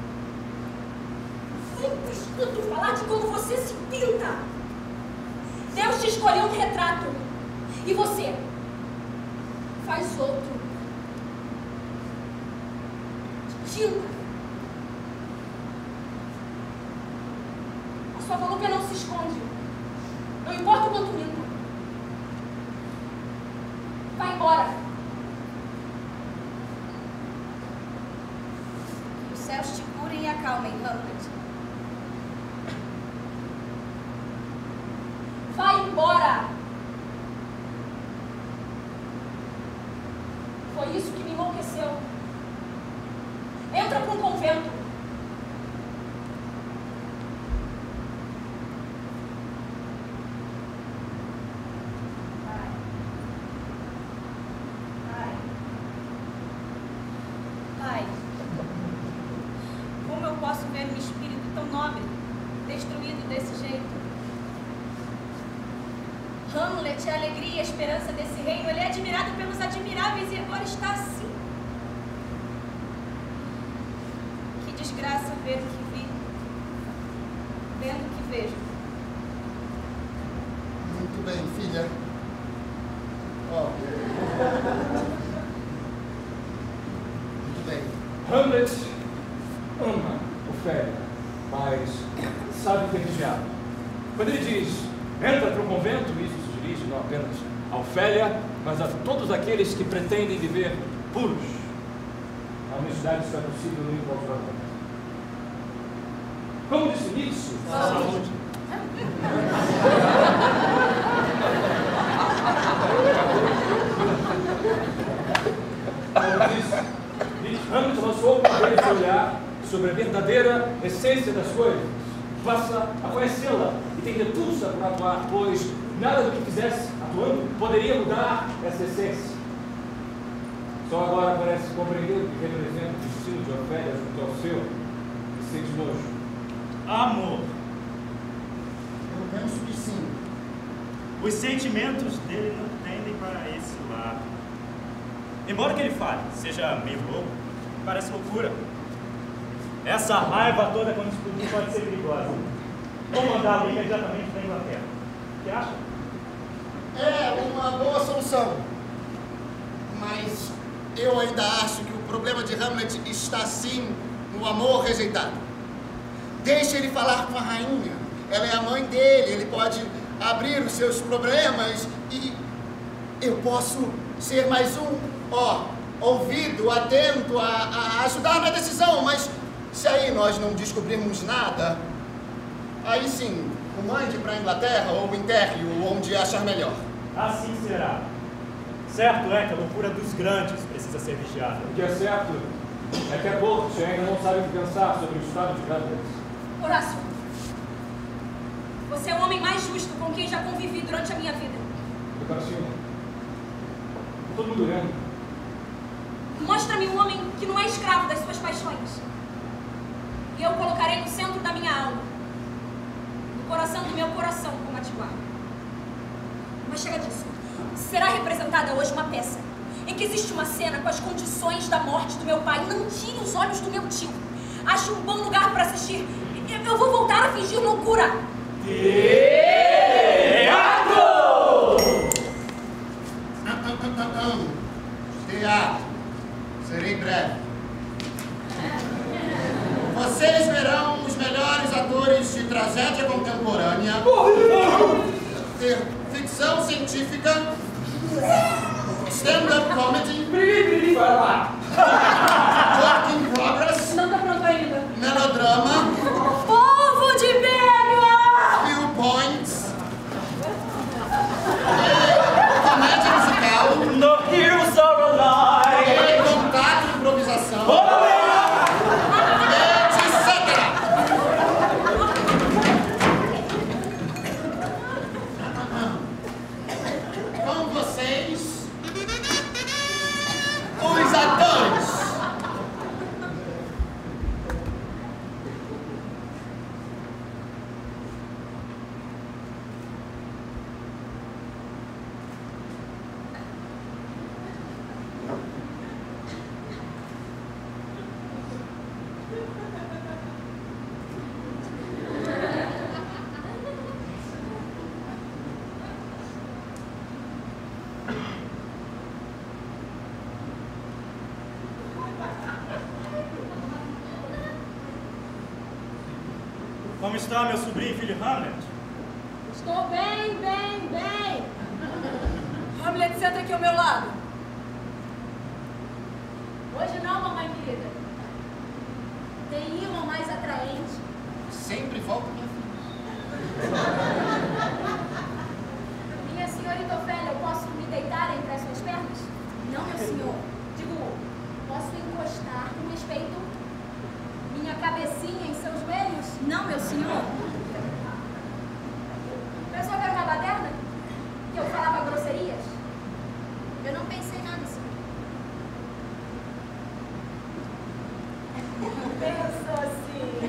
Sempre escuto falar de como você se pinta. Deus te escolheu um retrato. E você faz outro. De tinta. A sua volúpia não se esconde. Não importa o quanto minta. Vai embora. Que os céus te curem e acalmem, Hamlet. Vai embora. Foi isso que me enlouqueceu. Entra para um convento. Hamlet é a alegria e a esperança desse reino. Ele é admirado pelos admiráveis e agora está assim. Que desgraça ver o que vi, vendo o que vejo. Muito bem, filha. Ó. Muito bem. Hamlet ama Ofélia, mas sabe que é vigiado. Quando ele diz, entra para o convento, isso se dirige não apenas a Ofélia, mas a todos aqueles que pretendem viver puros. A honestidade só é possível no encontro. Como disse Nietzsche, saúde. Como disse Nietzsche, Hamlet lançou uma vez seu olhar sobre a verdadeira essência das coisas. Passa a conhecê-la e tem repulsa por atuar, pois nada do que fizesse atuando poderia mudar essa essência. Só agora parece compreender o que representa o destino de Ofélia junto ao seu e sente nojo. Amor. Eu penso que sim. Os sentimentos dele não tendem para esse lado. Embora que ele fale, seja meio louco, parece loucura. Essa raiva toda, quando explodir, pode ser perigosa. Vou mandá-lo imediatamente da Inglaterra. O que acha? É uma boa solução. Mas eu ainda acho que o problema de Hamlet está sim no amor rejeitado. Deixe ele falar com a rainha. Ela é a mãe dele, ele pode abrir os seus problemas e eu posso ser mais um, ó, ouvido, atento a, a ajudar na decisão, mas se aí nós não descobrirmos nada, aí sim, o mande para a Inglaterra ou enterre-o onde achar melhor. Assim será. Certo é que a loucura dos grandes precisa ser vigiada. O que é certo é que a corte ainda não sabe o que pensar sobre o estado de Hamlet. Horácio, você é o homem mais justo com quem já convivi durante a minha vida. Eu quero sim. Todo mundo lembra. Mostra-me um homem que não é escravo das suas paixões. E eu colocarei no centro da minha alma, no coração do meu coração, como Atiguar. Mas chega disso. Será representada hoje uma peça em que existe uma cena com as condições da morte do meu pai. Não tire os olhos do meu tio. Acho um bom lugar para assistir. Eu vou voltar a fingir loucura. Teatro! tragédia contemporânea, ter ficção científica, stand-up comedy, work in progress, Não tá pronto ainda. melodrama, Povo de Bega! viewpoints, comédia musical, No heroes are alive! contato e improvisação, Oh, etcétera. Com vocês, os atores. Como está meu sobrinho e filho Hamlet? Estou bem, bem, bem. Hamlet, senta aqui ao meu lado. Hoje não, mamãe querida. Tem imã mais atraente. Sempre falta minha filha. Minha senhorita Ofélia, eu posso me deitar entre as suas pernas? Não, meu senhor. Digo, posso encostar com respeito minha cabecinha em seus joelhos? Não, meu senhor. Pensou que era uma baderna? Que eu falava grosserias? Eu não pensei nada, senhor. Pensou sim.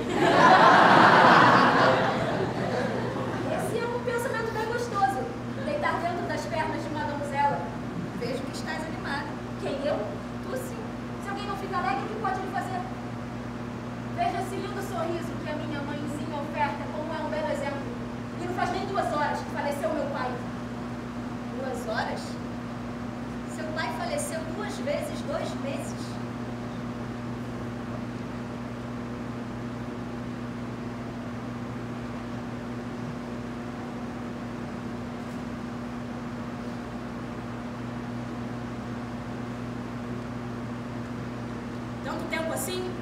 Esse é um pensamento bem gostoso. Deitar dentro das pernas de uma donzela. Vejo que estás animado. Quem, eu? Tu sim. Se alguém não fica alegre, o que pode lhe fazer? Veja esse lindo sorriso que a minha mãezinha oferta, como é um belo exemplo. E não faz nem duas horas que faleceu meu pai. Duas horas? Seu pai faleceu duas vezes, dois meses. Tanto tempo assim?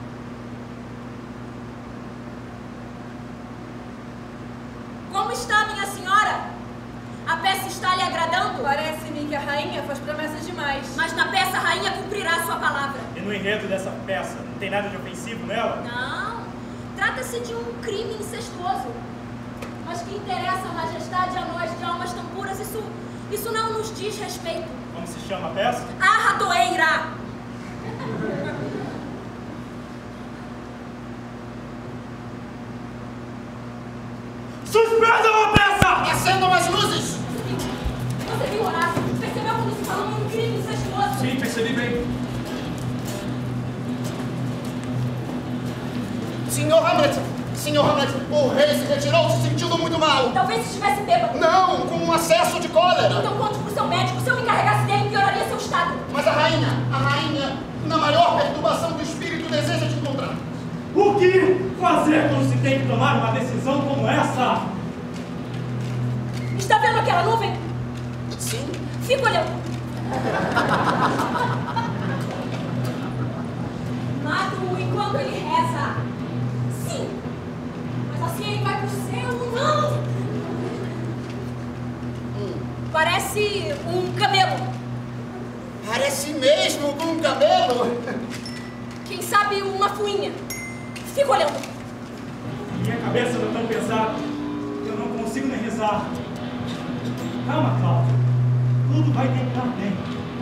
Como está, minha senhora? A peça está lhe agradando? Parece-me que a rainha faz promessas demais. Mas na peça a rainha cumprirá a sua palavra. E no enredo dessa peça, não tem nada de ofensivo nela? Não, trata-se de um crime incestuoso. Mas que interessa a majestade a nós de almas tão puras, isso, isso não nos diz respeito. Como se chama a peça? A ratoeira! Suspendam a peça! Acendam as luzes! Você viu, Horácio? Percebeu quando se falou em um crime incestuoso? Sim, percebi bem. Senhor Hamlet! Senhor Hamlet, o rei se retirou se sentindo muito mal. Talvez estivesse bêbado. Não, com um acesso de cólera. Então conte pro seu médico. Se eu me encarregasse dele, pioraria seu estado. Mas a rainha, a rainha, na maior perturbação do espírito, deseja te encontrar. O que fazer quando se tem que tomar uma decisão como essa? Está vendo aquela nuvem? Sim. Fica olhando. Mato-o enquanto ele reza. Sim. Mas assim ele vai pro céu. Não. Parece um camelo. Parece mesmo com um camelo. Quem sabe uma fuinha. Fica olhando. Minha cabeça não é tão pesada que eu não consigo nem rezar. Calma, Cláudio. Tudo vai terminar bem.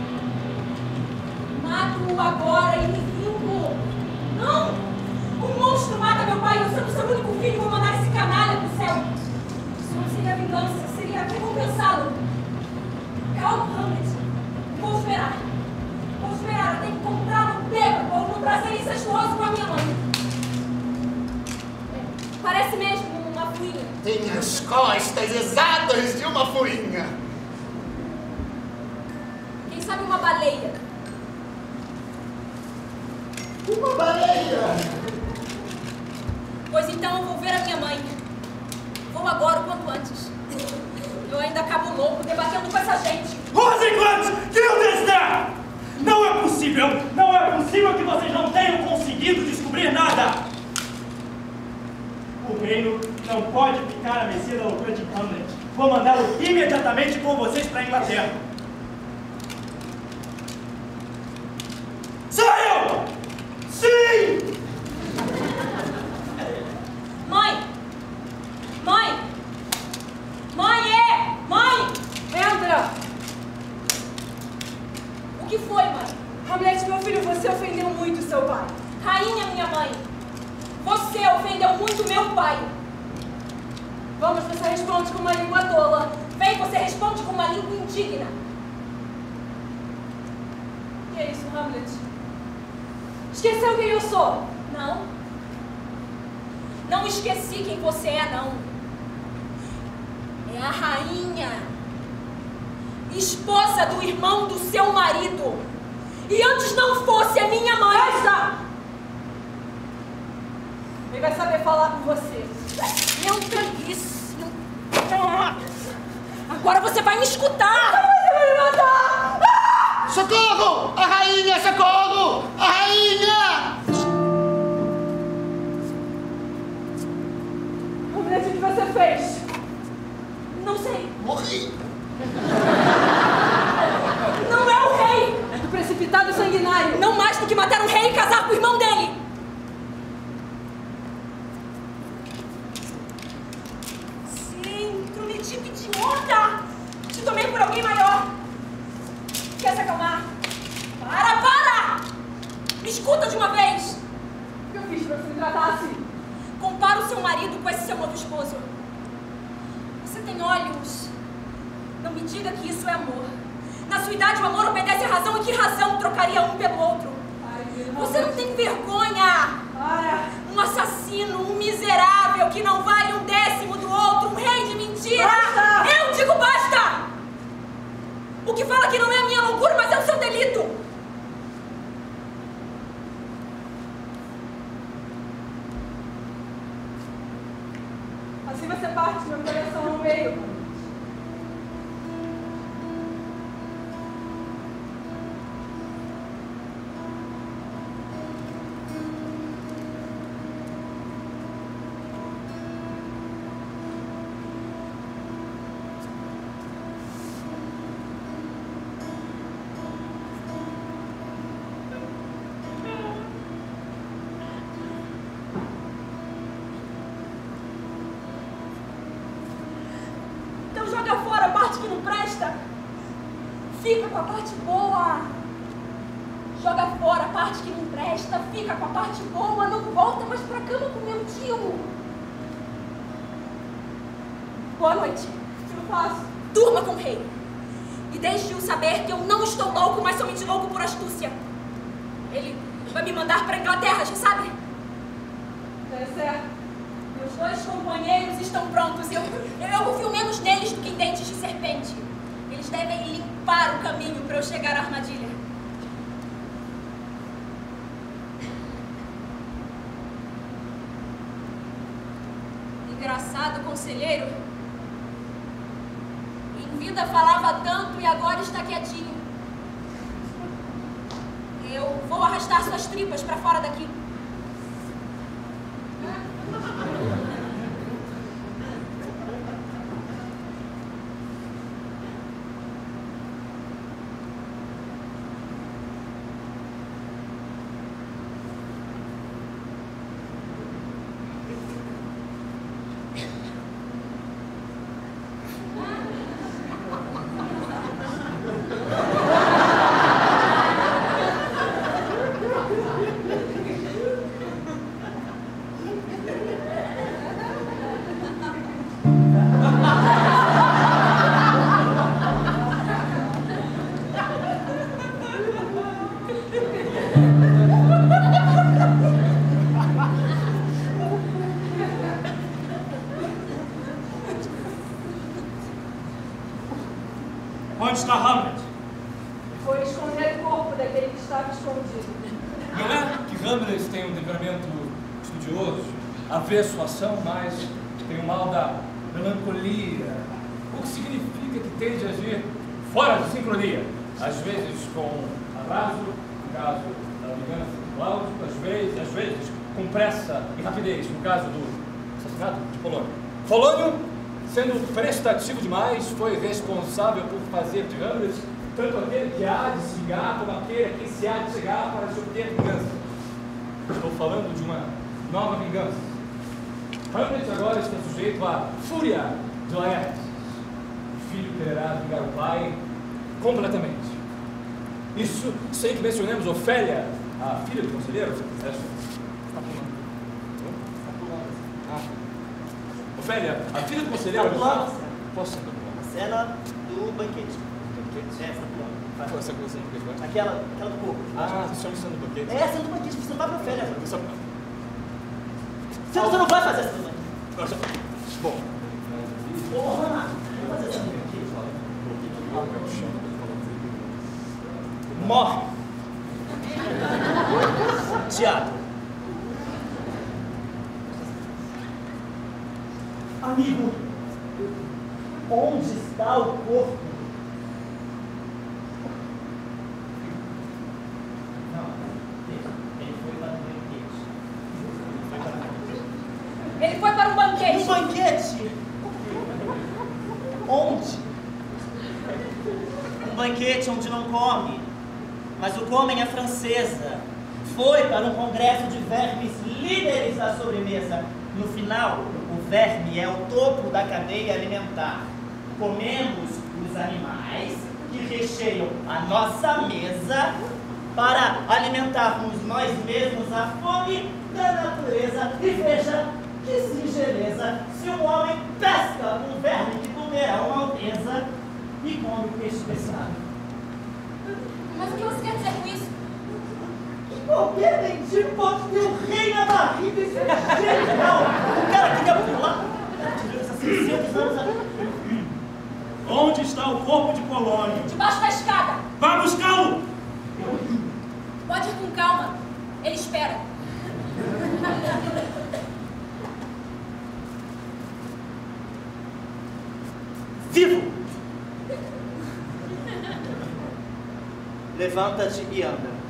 Mato-o agora e me vingo. Não! Um monstro mata meu pai. Eu sou seu único filho. Vou mandar esse canalha pro céu. Isso não seria vingança. Seria recompensá-lo. Calma, Hamlet. Vou esperar. Vou esperar até encontrá-lo bêbado ou no prazer incestuoso com a minha mãe. Parece mesmo uma fuinha. Tem as costas exatas de uma fuinha. Quem sabe uma baleia. Uma baleia. Pois então eu vou ver a minha mãe. Vou agora o quanto antes. Eu ainda acabo louco debatendo com essa gente. Rosencrantz, que eu está? Não é possível, não é possível que vocês não tenham conseguido descobrir nada. O reino não pode ficar à mercê da loucura de Hamlet. Vou mandá-lo imediatamente com vocês para a Inglaterra. Saiam! Sim! Mãe! Mãe! Mãe, é! Mãe! Entra! O que foi, mãe? Hamlet, meu filho, você ofendeu muito seu pai. Rainha, minha mãe! Você ofendeu muito meu pai! Vamos, você responde com uma língua tola. Vem, você responde com uma língua indigna. O que é isso, Hamlet? Esqueceu quem eu sou? Não. Não esqueci quem você é, não. É a rainha. Esposa do irmão do seu marido. E antes não fosse a minha mãe. Basta! Ele vai saber falar com você. Não tem isso. Agora você vai me escutar. Você vai me matar! Ah! Socorro! A rainha, socorro! A rainha! Hamlet, o que você fez? Não sei. Morri! Não é o rei. É do precipitado sanguinário. Não mais do que matar um rei e casar com o irmão dele. Sim, prometi que idiota. Te tomei por alguém maior. Quer se acalmar? Para, para! Me escuta de uma vez. O que eu fiz pra você me tratar assim? Compara o seu marido com esse seu novo esposo. Você tem olhos. Não me diga que isso é amor. Na sua idade o amor obedece à razão, e que razão trocaria um pelo outro? Ai, Você não tem vergonha? Para! Um assassino, um miserável que não vale um décimo do outro, um rei de mentira! Basta! Eu digo basta! O que fala que não é a minha loucura, mas é o seu delito! Assim você parte meu coração no meio. Joga fora a parte que não presta. Fica com a parte boa. Joga fora a parte que não presta. Fica com a parte boa. Não volta mais pra cama com meu tio. Boa noite. O que eu faço? Durma com o rei. E deixe-o saber que eu não estou louco, mas somente louco por astúcia. Ele vai me mandar pra Inglaterra, já sabe? É certo. Meus dois companheiros estão prontos. Eu, eu confio menos neles do que em dentes de serpente. Eles devem limpar o caminho para eu chegar à armadilha. Engraçado, conselheiro. Em vida falava tanto e agora está quietinho. Eu vou arrastar suas tripas para fora daqui. Onde está Hamlet? Foi esconder o corpo daquele que estava escondido. Não é que Hamlet tem um temperamento estudioso, avesso à ação, mas tem o mal da melancolia, o que significa que tem de agir fora de sincronia, às vezes com atraso, no caso da vingança de Cláudio, às vezes, às vezes com pressa e rapidez, no caso do assassinato de Polônio. Polônio, sendo prestativo demais, foi responsável por fazer de Hamlet tanto aquele que há de se vingar como aquele a quem se há de chegar para se obter vingança. Estou falando de uma nova vingança. Hamlet agora está sujeito à fúria de Laertes. O filho quererá vingar o pai completamente. Isso sem que mencionemos Ofélia, a filha do conselheiro. Está pulando. Ah. Ofélia, a filha do conselheiro. Está pulando. Posso sentar A cena do banquete. banquete? É, essa pulando. Qual é essa coisa do banquete? Aquela, aquela do corpo. Ah, você chama cena do banquete? É, essa do banquete, você não vai pra férias. Isso- Você não, você não vai fazer essa do banquete. Nossa. Bom. Ô, Renato, vamos fazer essa do banquete. Morre. Teatro. Amigo, onde está o corpo? Não, ele foi para o banquete. Ele foi para um banquete. Um banquete? Onde? Um banquete onde não come, mas o comem é francesa. Foi para um congresso de vermes líderes da sobremesa. No final, o verme é o topo da cadeia alimentar. Comemos os animais que recheiam a nossa mesa para alimentarmos nós mesmos a fome da natureza. E veja que singeleza, se um homem pesca um verme que comerá uma alteza e come peixe pescado. Mas o que você quer dizer com isso? Qualquer mendigo pode ter um rei na barriga, isso é genial! O cara queria pular, essa seiscentos anos atrás. Onde está o corpo de Polônio? Debaixo da escada. Vá buscá-lo! Pode ir com calma. Ele espera. Vivo! Levanta-te e anda.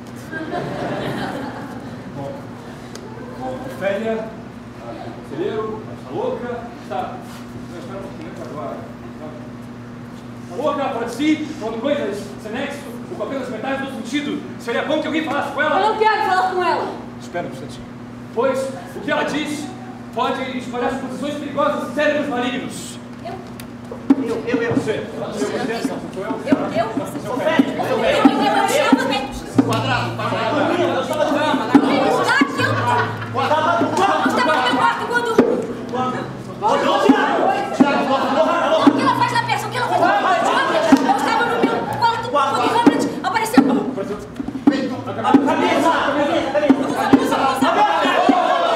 Bom, bom, Ofélia, a conselheiro, a louca, está. Não, espera um pouquinho agora. A louca, para si, falando coisas sem nexo, o papel das metades do sentido. Seria bom que alguém falasse com ela. Eu não quero falar com ela. Espera um instantinho. Pois o que ela diz pode espalhar suposições perigosas e cérebros malignos. Eu, eu, eu. Você, você, você, sou eu? Eu, eu. Sou velho, Eu, sou eu, velho. eu, eu estava também. Quadrado, quadrado. Eu estava no cama, na Eu estava aqui. Eu Estava no quarto. estava no meu quarto quando... Ô, Tiago! O que ela faz na peça? O que ela faz na peça? Eu estava no meu quarto quando Hamlet apareceu. A cabeça! A cabeça! A cabeça!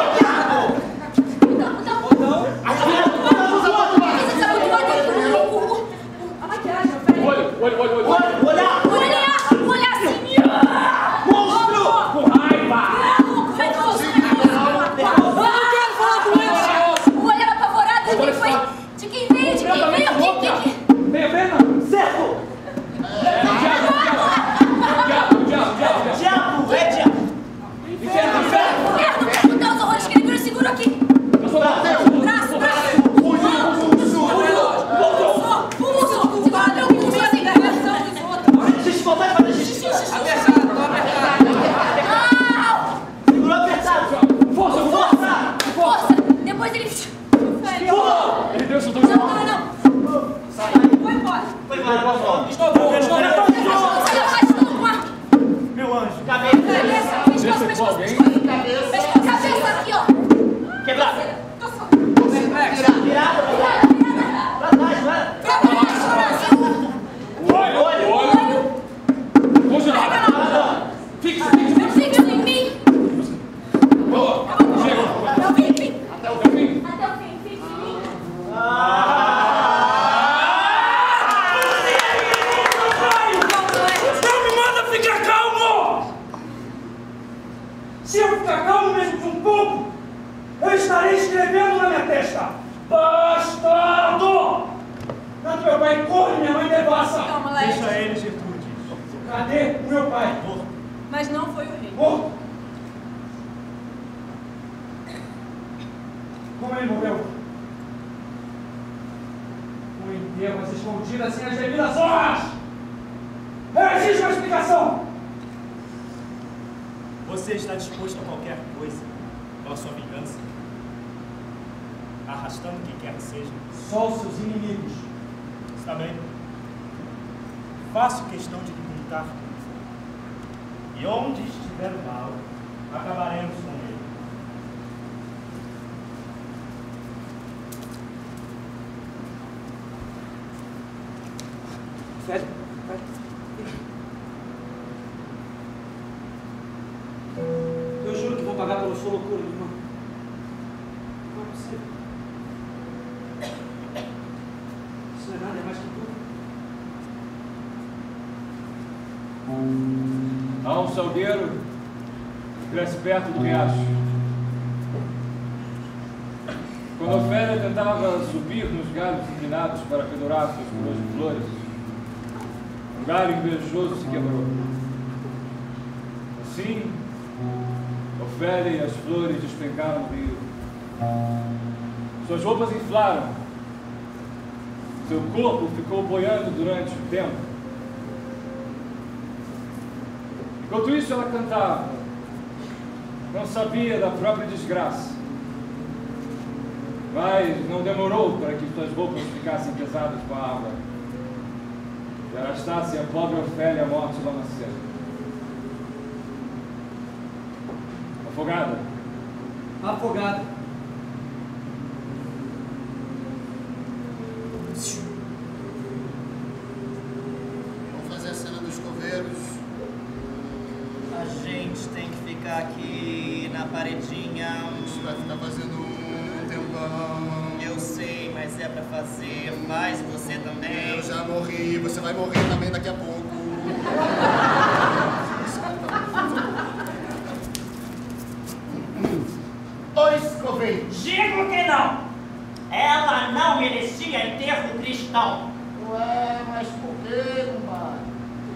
Olho, olho, olho, olho. Olha! Olhar! Olhar! Olhar assim! Monstro! Com raiva! O olhar apavorado de quem foi? De quem veio? De quem veio? Quem, quem, quem? Tem a pena? Certo! Diabo, diabo, diabo, diabo. Diabo! É diabo! Inferno, inferno. Inferno! Quero contar os horrores que ele viu. Seguro aqui. Eu sou Braço, braço. Pulso, pulso. Segura meu pulso assim. Xixi, vontade de fazer xixi! Apertado, apertado. Não! Segurou apertado! Força, Força! Força. Depois ele... Pulou! Ele deu seus dois Não, não, não. Foi embora. Foi embora! Estou bom, estou bom. Sai da parte do quarto. Meu anjo. Cabeça! Cabeça, pescoço, pescoço, alguém? pescoço. Pescoço, cabeça aqui, ó. Quebrado! Tô só. Virado! Virado! Pra trás, vai! Pra baixo, Brasil. Olho, olho, olho. Congelado. Fixe, fixe, fixe. Fixa em mim. Boa. Chega. Até o fim, fim. Até o fim. Até o fim, fixa em mim. Não me manda ficar calmo! Se eu ficar calmo mesmo por um pouco, eu estarei escrevendo na minha testa. Basta! Laerte. Deixa ele, Gertrude. Cadê o meu pai? Morto. Mas não foi o rei. Morto! Como ele morreu? Com enterros escondidas sem as devidas honras! Eu exijo uma explicação! Você está disposto a qualquer coisa pela sua vingança? Arrastando quem quer que seja? Só os seus inimigos. Está bem. Faço questão de lhe contar como foi. E onde estiver o mal, acabaremos com ele. Sério? Eu juro que vou pagar pela sua loucura, irmão. Não é possível. Isso não é nada, é mais que tudo. Há um salgueiro que cresce perto do riacho. Quando Ofélia tentava subir nos galhos inclinados para pendurar suas coroas de flores, um galho invejoso se quebrou. Assim, Ofélia e as flores despencaram no rio. Suas roupas inflaram. Seu corpo ficou boiando durante o tempo. Enquanto isso, ela cantava. Não sabia da própria desgraça. Mas não demorou para que suas roupas ficassem pesadas com a água e arrastasse a pobre Ofélia à morte lá na cena. Afogada. Afogada. Vamos fazer a cena dos coveiros. A gente tem que ficar aqui na paredinha. A gente vai ficar fazendo um tempão. Eu sei, mas é pra fazer. Faz você também. Eu já morri, você vai morrer também daqui a pouco. Os coveiros. Digo que não! Ela não merecia enterro cristão. Ué, mas por que, compadre?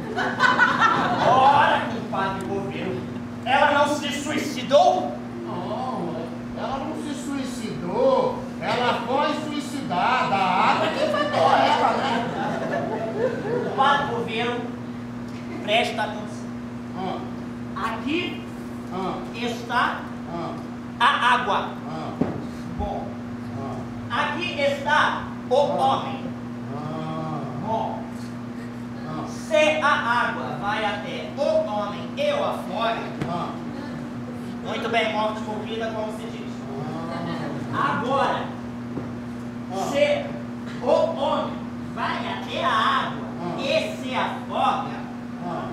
Ora, compadre governo, ela não se suicidou? Não, ela não se suicidou. Ela foi suicidada. A água que ficou ela, né? Compadre governo, presta atenção. Ah, Aqui ah, está ah, a água. ah, Bom, ah, aqui está o homem. ah, Bom, ah, se a água vai até o homem e o afora, ah, muito bem, morte com vida, como se diz. ah. Agora, se o homem vai até a água Ah. e se afoga, Ah.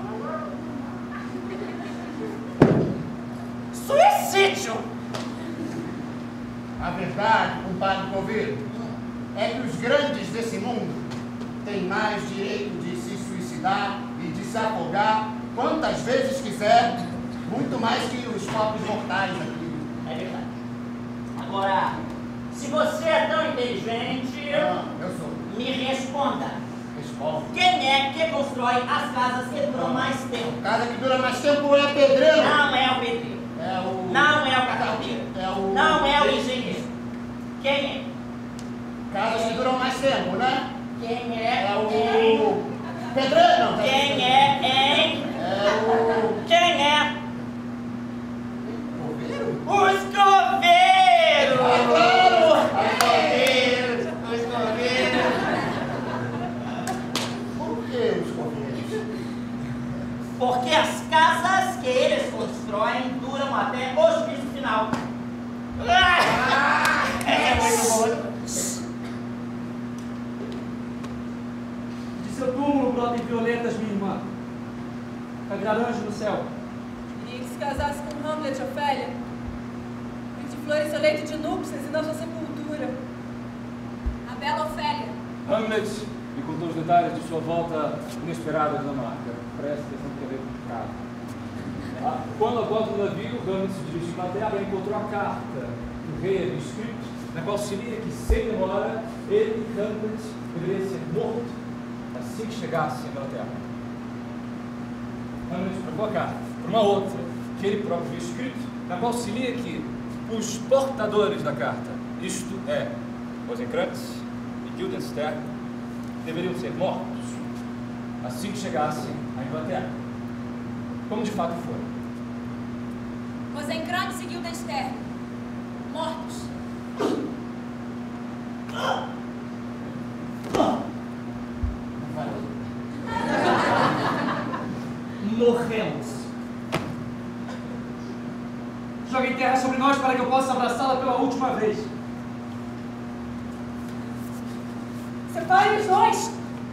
suicídio! A verdade, compadre Coveiro, é que os grandes desse mundo têm mais direito de se suicidar e de se afogar quantas vezes quiser, muito mais que os pobres mortais aqui. É verdade. Agora, se você é tão inteligente, Ah, eu sou. me responda. Respondo. Quem é que constrói as casas que duram mais tempo? Casa que dura mais tempo é pedreiro. Não é o pedreiro. É o... Não é o carpinteiro. É o... Não é o engenheiro. Quem é? Casas que duram mais tempo, né? Quem é? É o... Quem? Pedreiro, não. Quem é? Hein? É o... Quem é? Coveiro? Os coveiros! Ah, claro! Os coveiros! Os coveiros! Por que os coveiros? Porque as casas que eles constroem duram até o juízo final. Ah! É muito bom. De seu túmulo brotem violetas, minha irmã. Vai virar anjo no céu. Queria que se casasse com Hamlet, Ofélia. E de flores seu leito de núpcias e não sua sepultura. A bela Ofélia. Hamlet lhe contou os detalhes de sua volta inesperada à Dinamarca. Preste atenção que é bem complicado. Ah, quando a bordo do navio, Hamlet se dirigiu à Inglaterra e encontrou a carta que o rei havia escrito, na qual se lia que, sem demora, ele, Hamlet, deveria ser morto assim que chegasse à Inglaterra. Hamlet trocou a carta por uma outra, que ele próprio havia escrito, na qual se lia que os portadores da carta, isto é, Rosencrantz e Guildenstern, deveriam ser mortos assim que chegassem à Inglaterra, como de fato foram. Rosencrantz e Guildenstern, mortos. Morremos. Joguem terra sobre nós para que eu possa abraçá-la pela última vez. Separe os dois.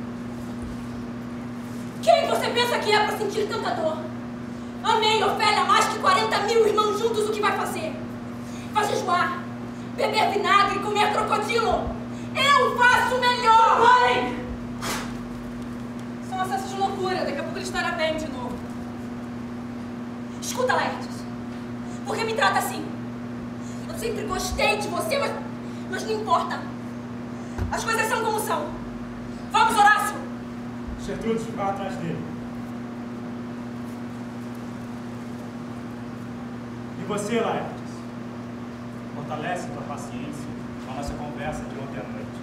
Quem você pensa que é para sentir tanta dor? Amei Ofélia mais que quarenta mil irmãos juntos, o que vai fazer? Vai jejuar, beber vinagre e comer crocodilo. Eu faço melhor! Parem! São acessos de loucura, daqui a pouco ele estará bem de novo. Escuta, Laertes, por que me trata assim? Eu sempre gostei de você, mas, mas não importa. As coisas são como são. Vamos, Horácio! Gertrudes, vá atrás dele. E você, Laertes, fortalece tua paciência com a nossa conversa de ontem à noite.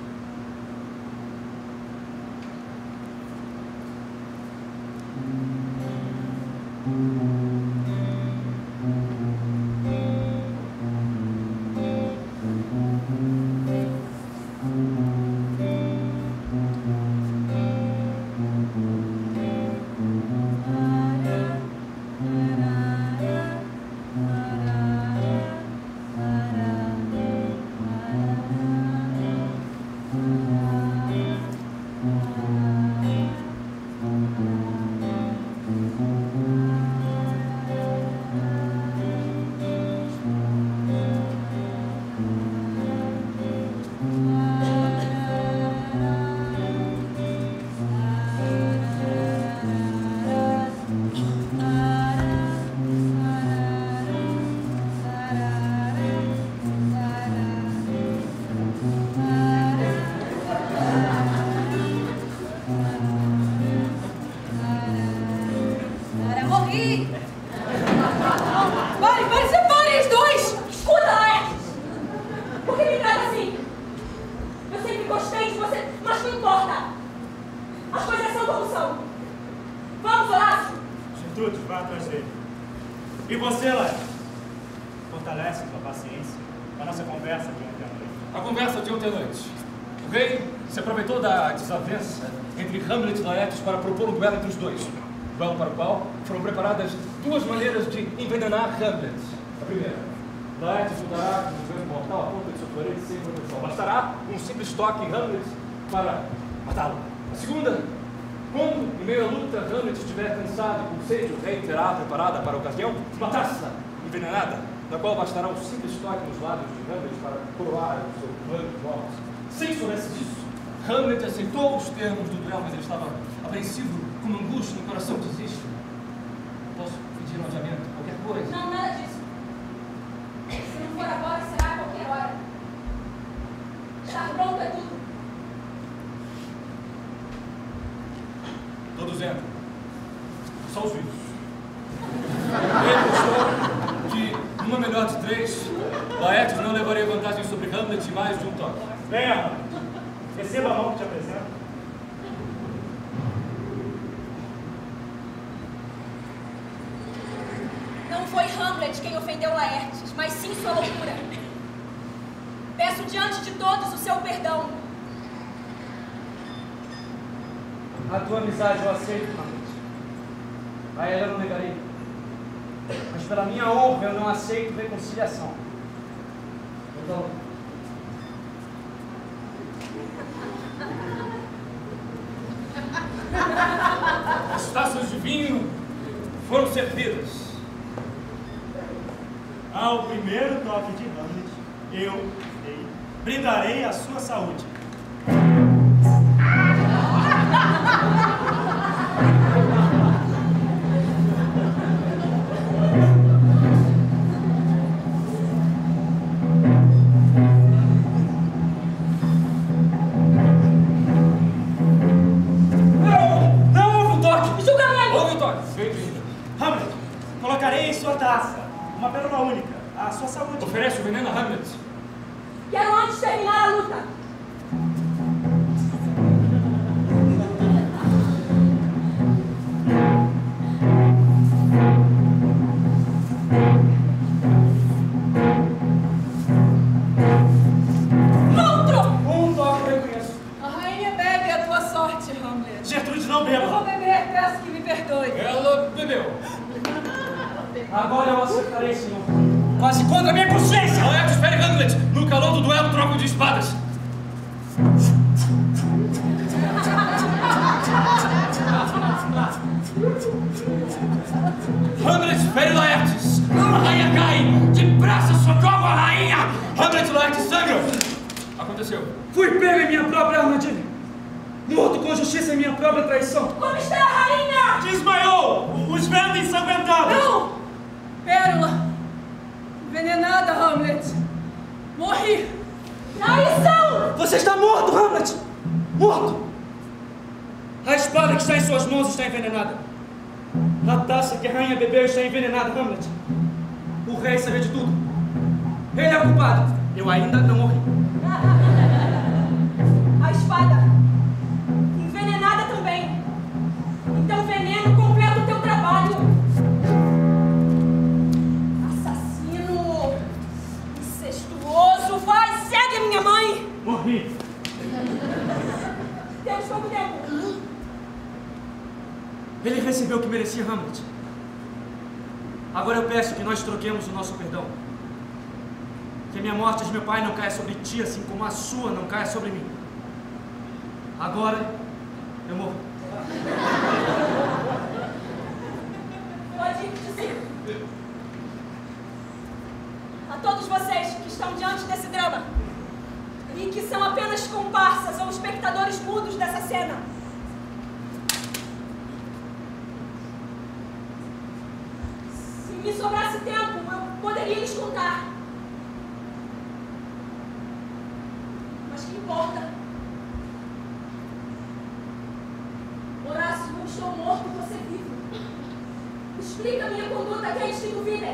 Para propor um duelo entre os dois. Duelo para o qual foram preparadas duas maneiras de envenenar Hamlet. A primeira, Laertes lutará com um vento mortal a ponta de seu florete sem proteção. Bastará um simples toque em Hamlet para matá-lo. A segunda, quando, em meio à luta, Hamlet estiver cansado e com sede, o rei terá preparada para a ocasião uma taça envenenada, na qual bastará um simples toque nos lábios de Hamlet para coroar o seu plano de morte. Sem soubesse disso, Hamlet aceitou os termos do duelo, mas ele estava apreensivo, com uma angústia no coração. Desiste. Posso pedir um adiamento? Qualquer coisa? Não, nada disso. Se não for agora, será a qualquer hora. Estar pronto é tudo. Todos entram. Só os vivos. Ele mostrou que, numa melhor de três, Laertes não levaria vantagem sobre Hamlet em mais de um toque. Venha, Hamlet. Receba a mão que te apresento. Não foi Hamlet quem ofendeu Laertes, mas sim sua loucura. Peço diante de todos o seu perdão. A tua amizade eu aceito, Hamlet. A ela eu não negarei. Mas pela minha honra eu não aceito reconciliação. Então, as taças de vinho foram servidas. Ao primeiro toque de Hamlet, eu, eu brindarei a sua saúde. uma pérola única. A sua saúde. Oferece o veneno a Hamlet. Quero antes terminar a luta. Um toque eu reconheço. A rainha bebe a tua sorte, Hamlet. Gertrude, não beba. Eu vou beber, peço que me perdoe. Ela bebeu. Agora eu acertarei, senhor. Quase contra a minha consciência! Laertes fere Hamlet! No calor do duelo, troco de espadas! Hamlet fere Laertes! A rainha cai! Depressa, socorro a rainha! Hamlet e Laertes sangram! Aconteceu. Fui pego em minha própria armadilha. Morto com justiça em minha própria traição. Como está a rainha? Desmaiou! Os ventos ensanguentados! Não! Pérola! Envenenada, Hamlet! Morri! Traição! Você está morto, Hamlet! Morto! A espada que está em suas mãos está envenenada. A taça que a rainha bebeu está envenenada, Hamlet. O rei sabe de tudo. Ele é o culpado. Eu ainda não morri. A espada! Envenenada também! Então veneno completa o teu trabalho! Assassino! Incestuoso! Vai, segue a minha mãe! Morri. Temos pouco tempo! Ele recebeu o que merecia, Hamlet. Agora eu peço que nós troquemos o nosso perdão. Que a minha morte de meu pai não caia sobre ti, assim como a sua não caia sobre mim. Agora eu morro. Pode dizer. A todos vocês que estão diante desse drama e que são apenas comparsas ou espectadores mudos dessa cena, se me sobrasse tempo, eu poderia lhes contar. Mas que importa? Horácio, eu estou morto e você vivo. Explica a minha conduta a aqueles que duvidem.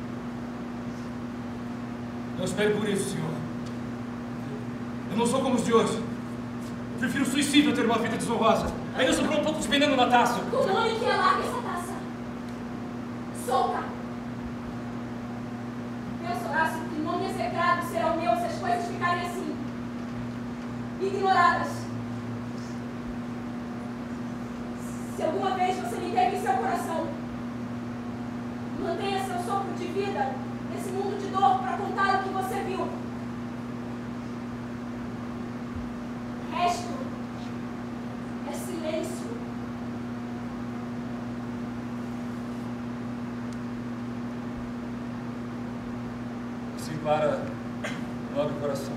Não espere por isso, senhor. Eu não sou como os de hoje. Eu prefiro o suicídio a ter uma vida desonrosa. Ainda sobrou um pouco de veneno na taça. O nome que alarga essa taça. Solta! Pensa, Horácio, que nome execrado será o meu se as coisas ficarem assim. Ignoradas. Se alguma vez você me teve em seu coração, mantenha seu sopro de vida nesse mundo de dor para contar o que você viu. O resto é silêncio. Assim para o nobre coração.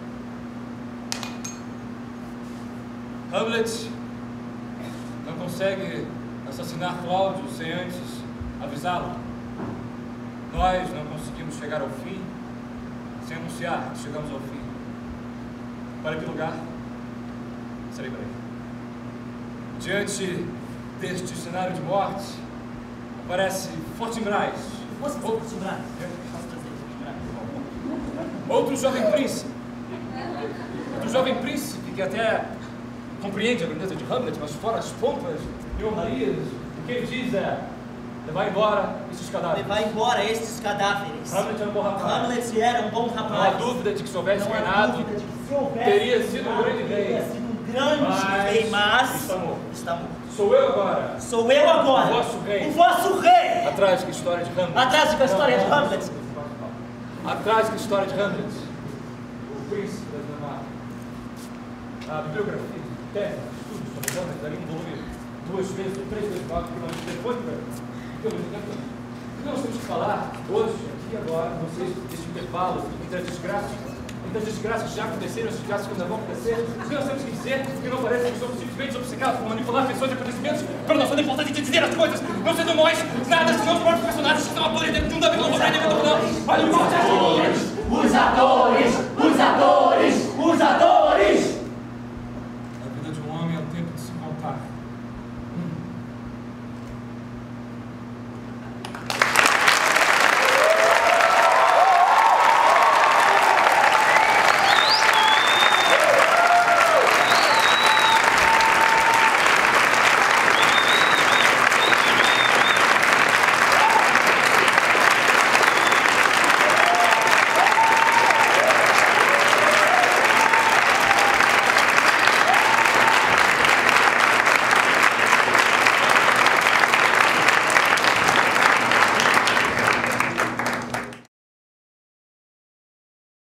Hamlet não consegue assassinar Cláudio sem antes avisá-lo. Nós não conseguimos chegar ao fim sem anunciar que chegamos ao fim. Para que lugar? Serei para aí. Diante deste cenário de morte, aparece Fortinbras. Você Outro, Fortinbras. Posso trazer Fortinbras? outro jovem príncipe. Outro jovem príncipe que até compreende a grandeza de Hamlet, mas fora as pompas e honrarias, o que ele diz é: levar embora esses cadáveres. Levar embora estes cadáveres. Hamlet era um bom rapaz. Hamlet era um bom rapaz. Não há dúvida de que se houvesse Não há reinado, dúvida de que se houvesse teria sido um grande teria rei. sido um grande Mas rei, mas está morto. está morto. Sou eu agora, Sou eu agora, o vosso rei. o vosso rei. A trágica história de Hamlet. A trágica história Não, de não. Hamlet. A trágica história de Hamlet. O príncipe da Dinamarca. A bibliografia, tese, estudos sobre Hamlet, daria um volume duas vezes, ou três vezes, quatro, que nós depois, porque o que nós temos que falar hoje, aqui e agora, vocês, desse intervalo entre as desgraças, entre as desgraças que já aconteceram, as desgraças que ainda vão acontecer, o que nós temos que dizer, porque não parece que somos simplesmente obcecados por manipular pessoas e acontecimentos, pela noção da importância de dizer as coisas, não sendo nós nada senão os próprios personagens que estão atores dentro de um da vida, não, olha o corte aqui! Os atores, os atores,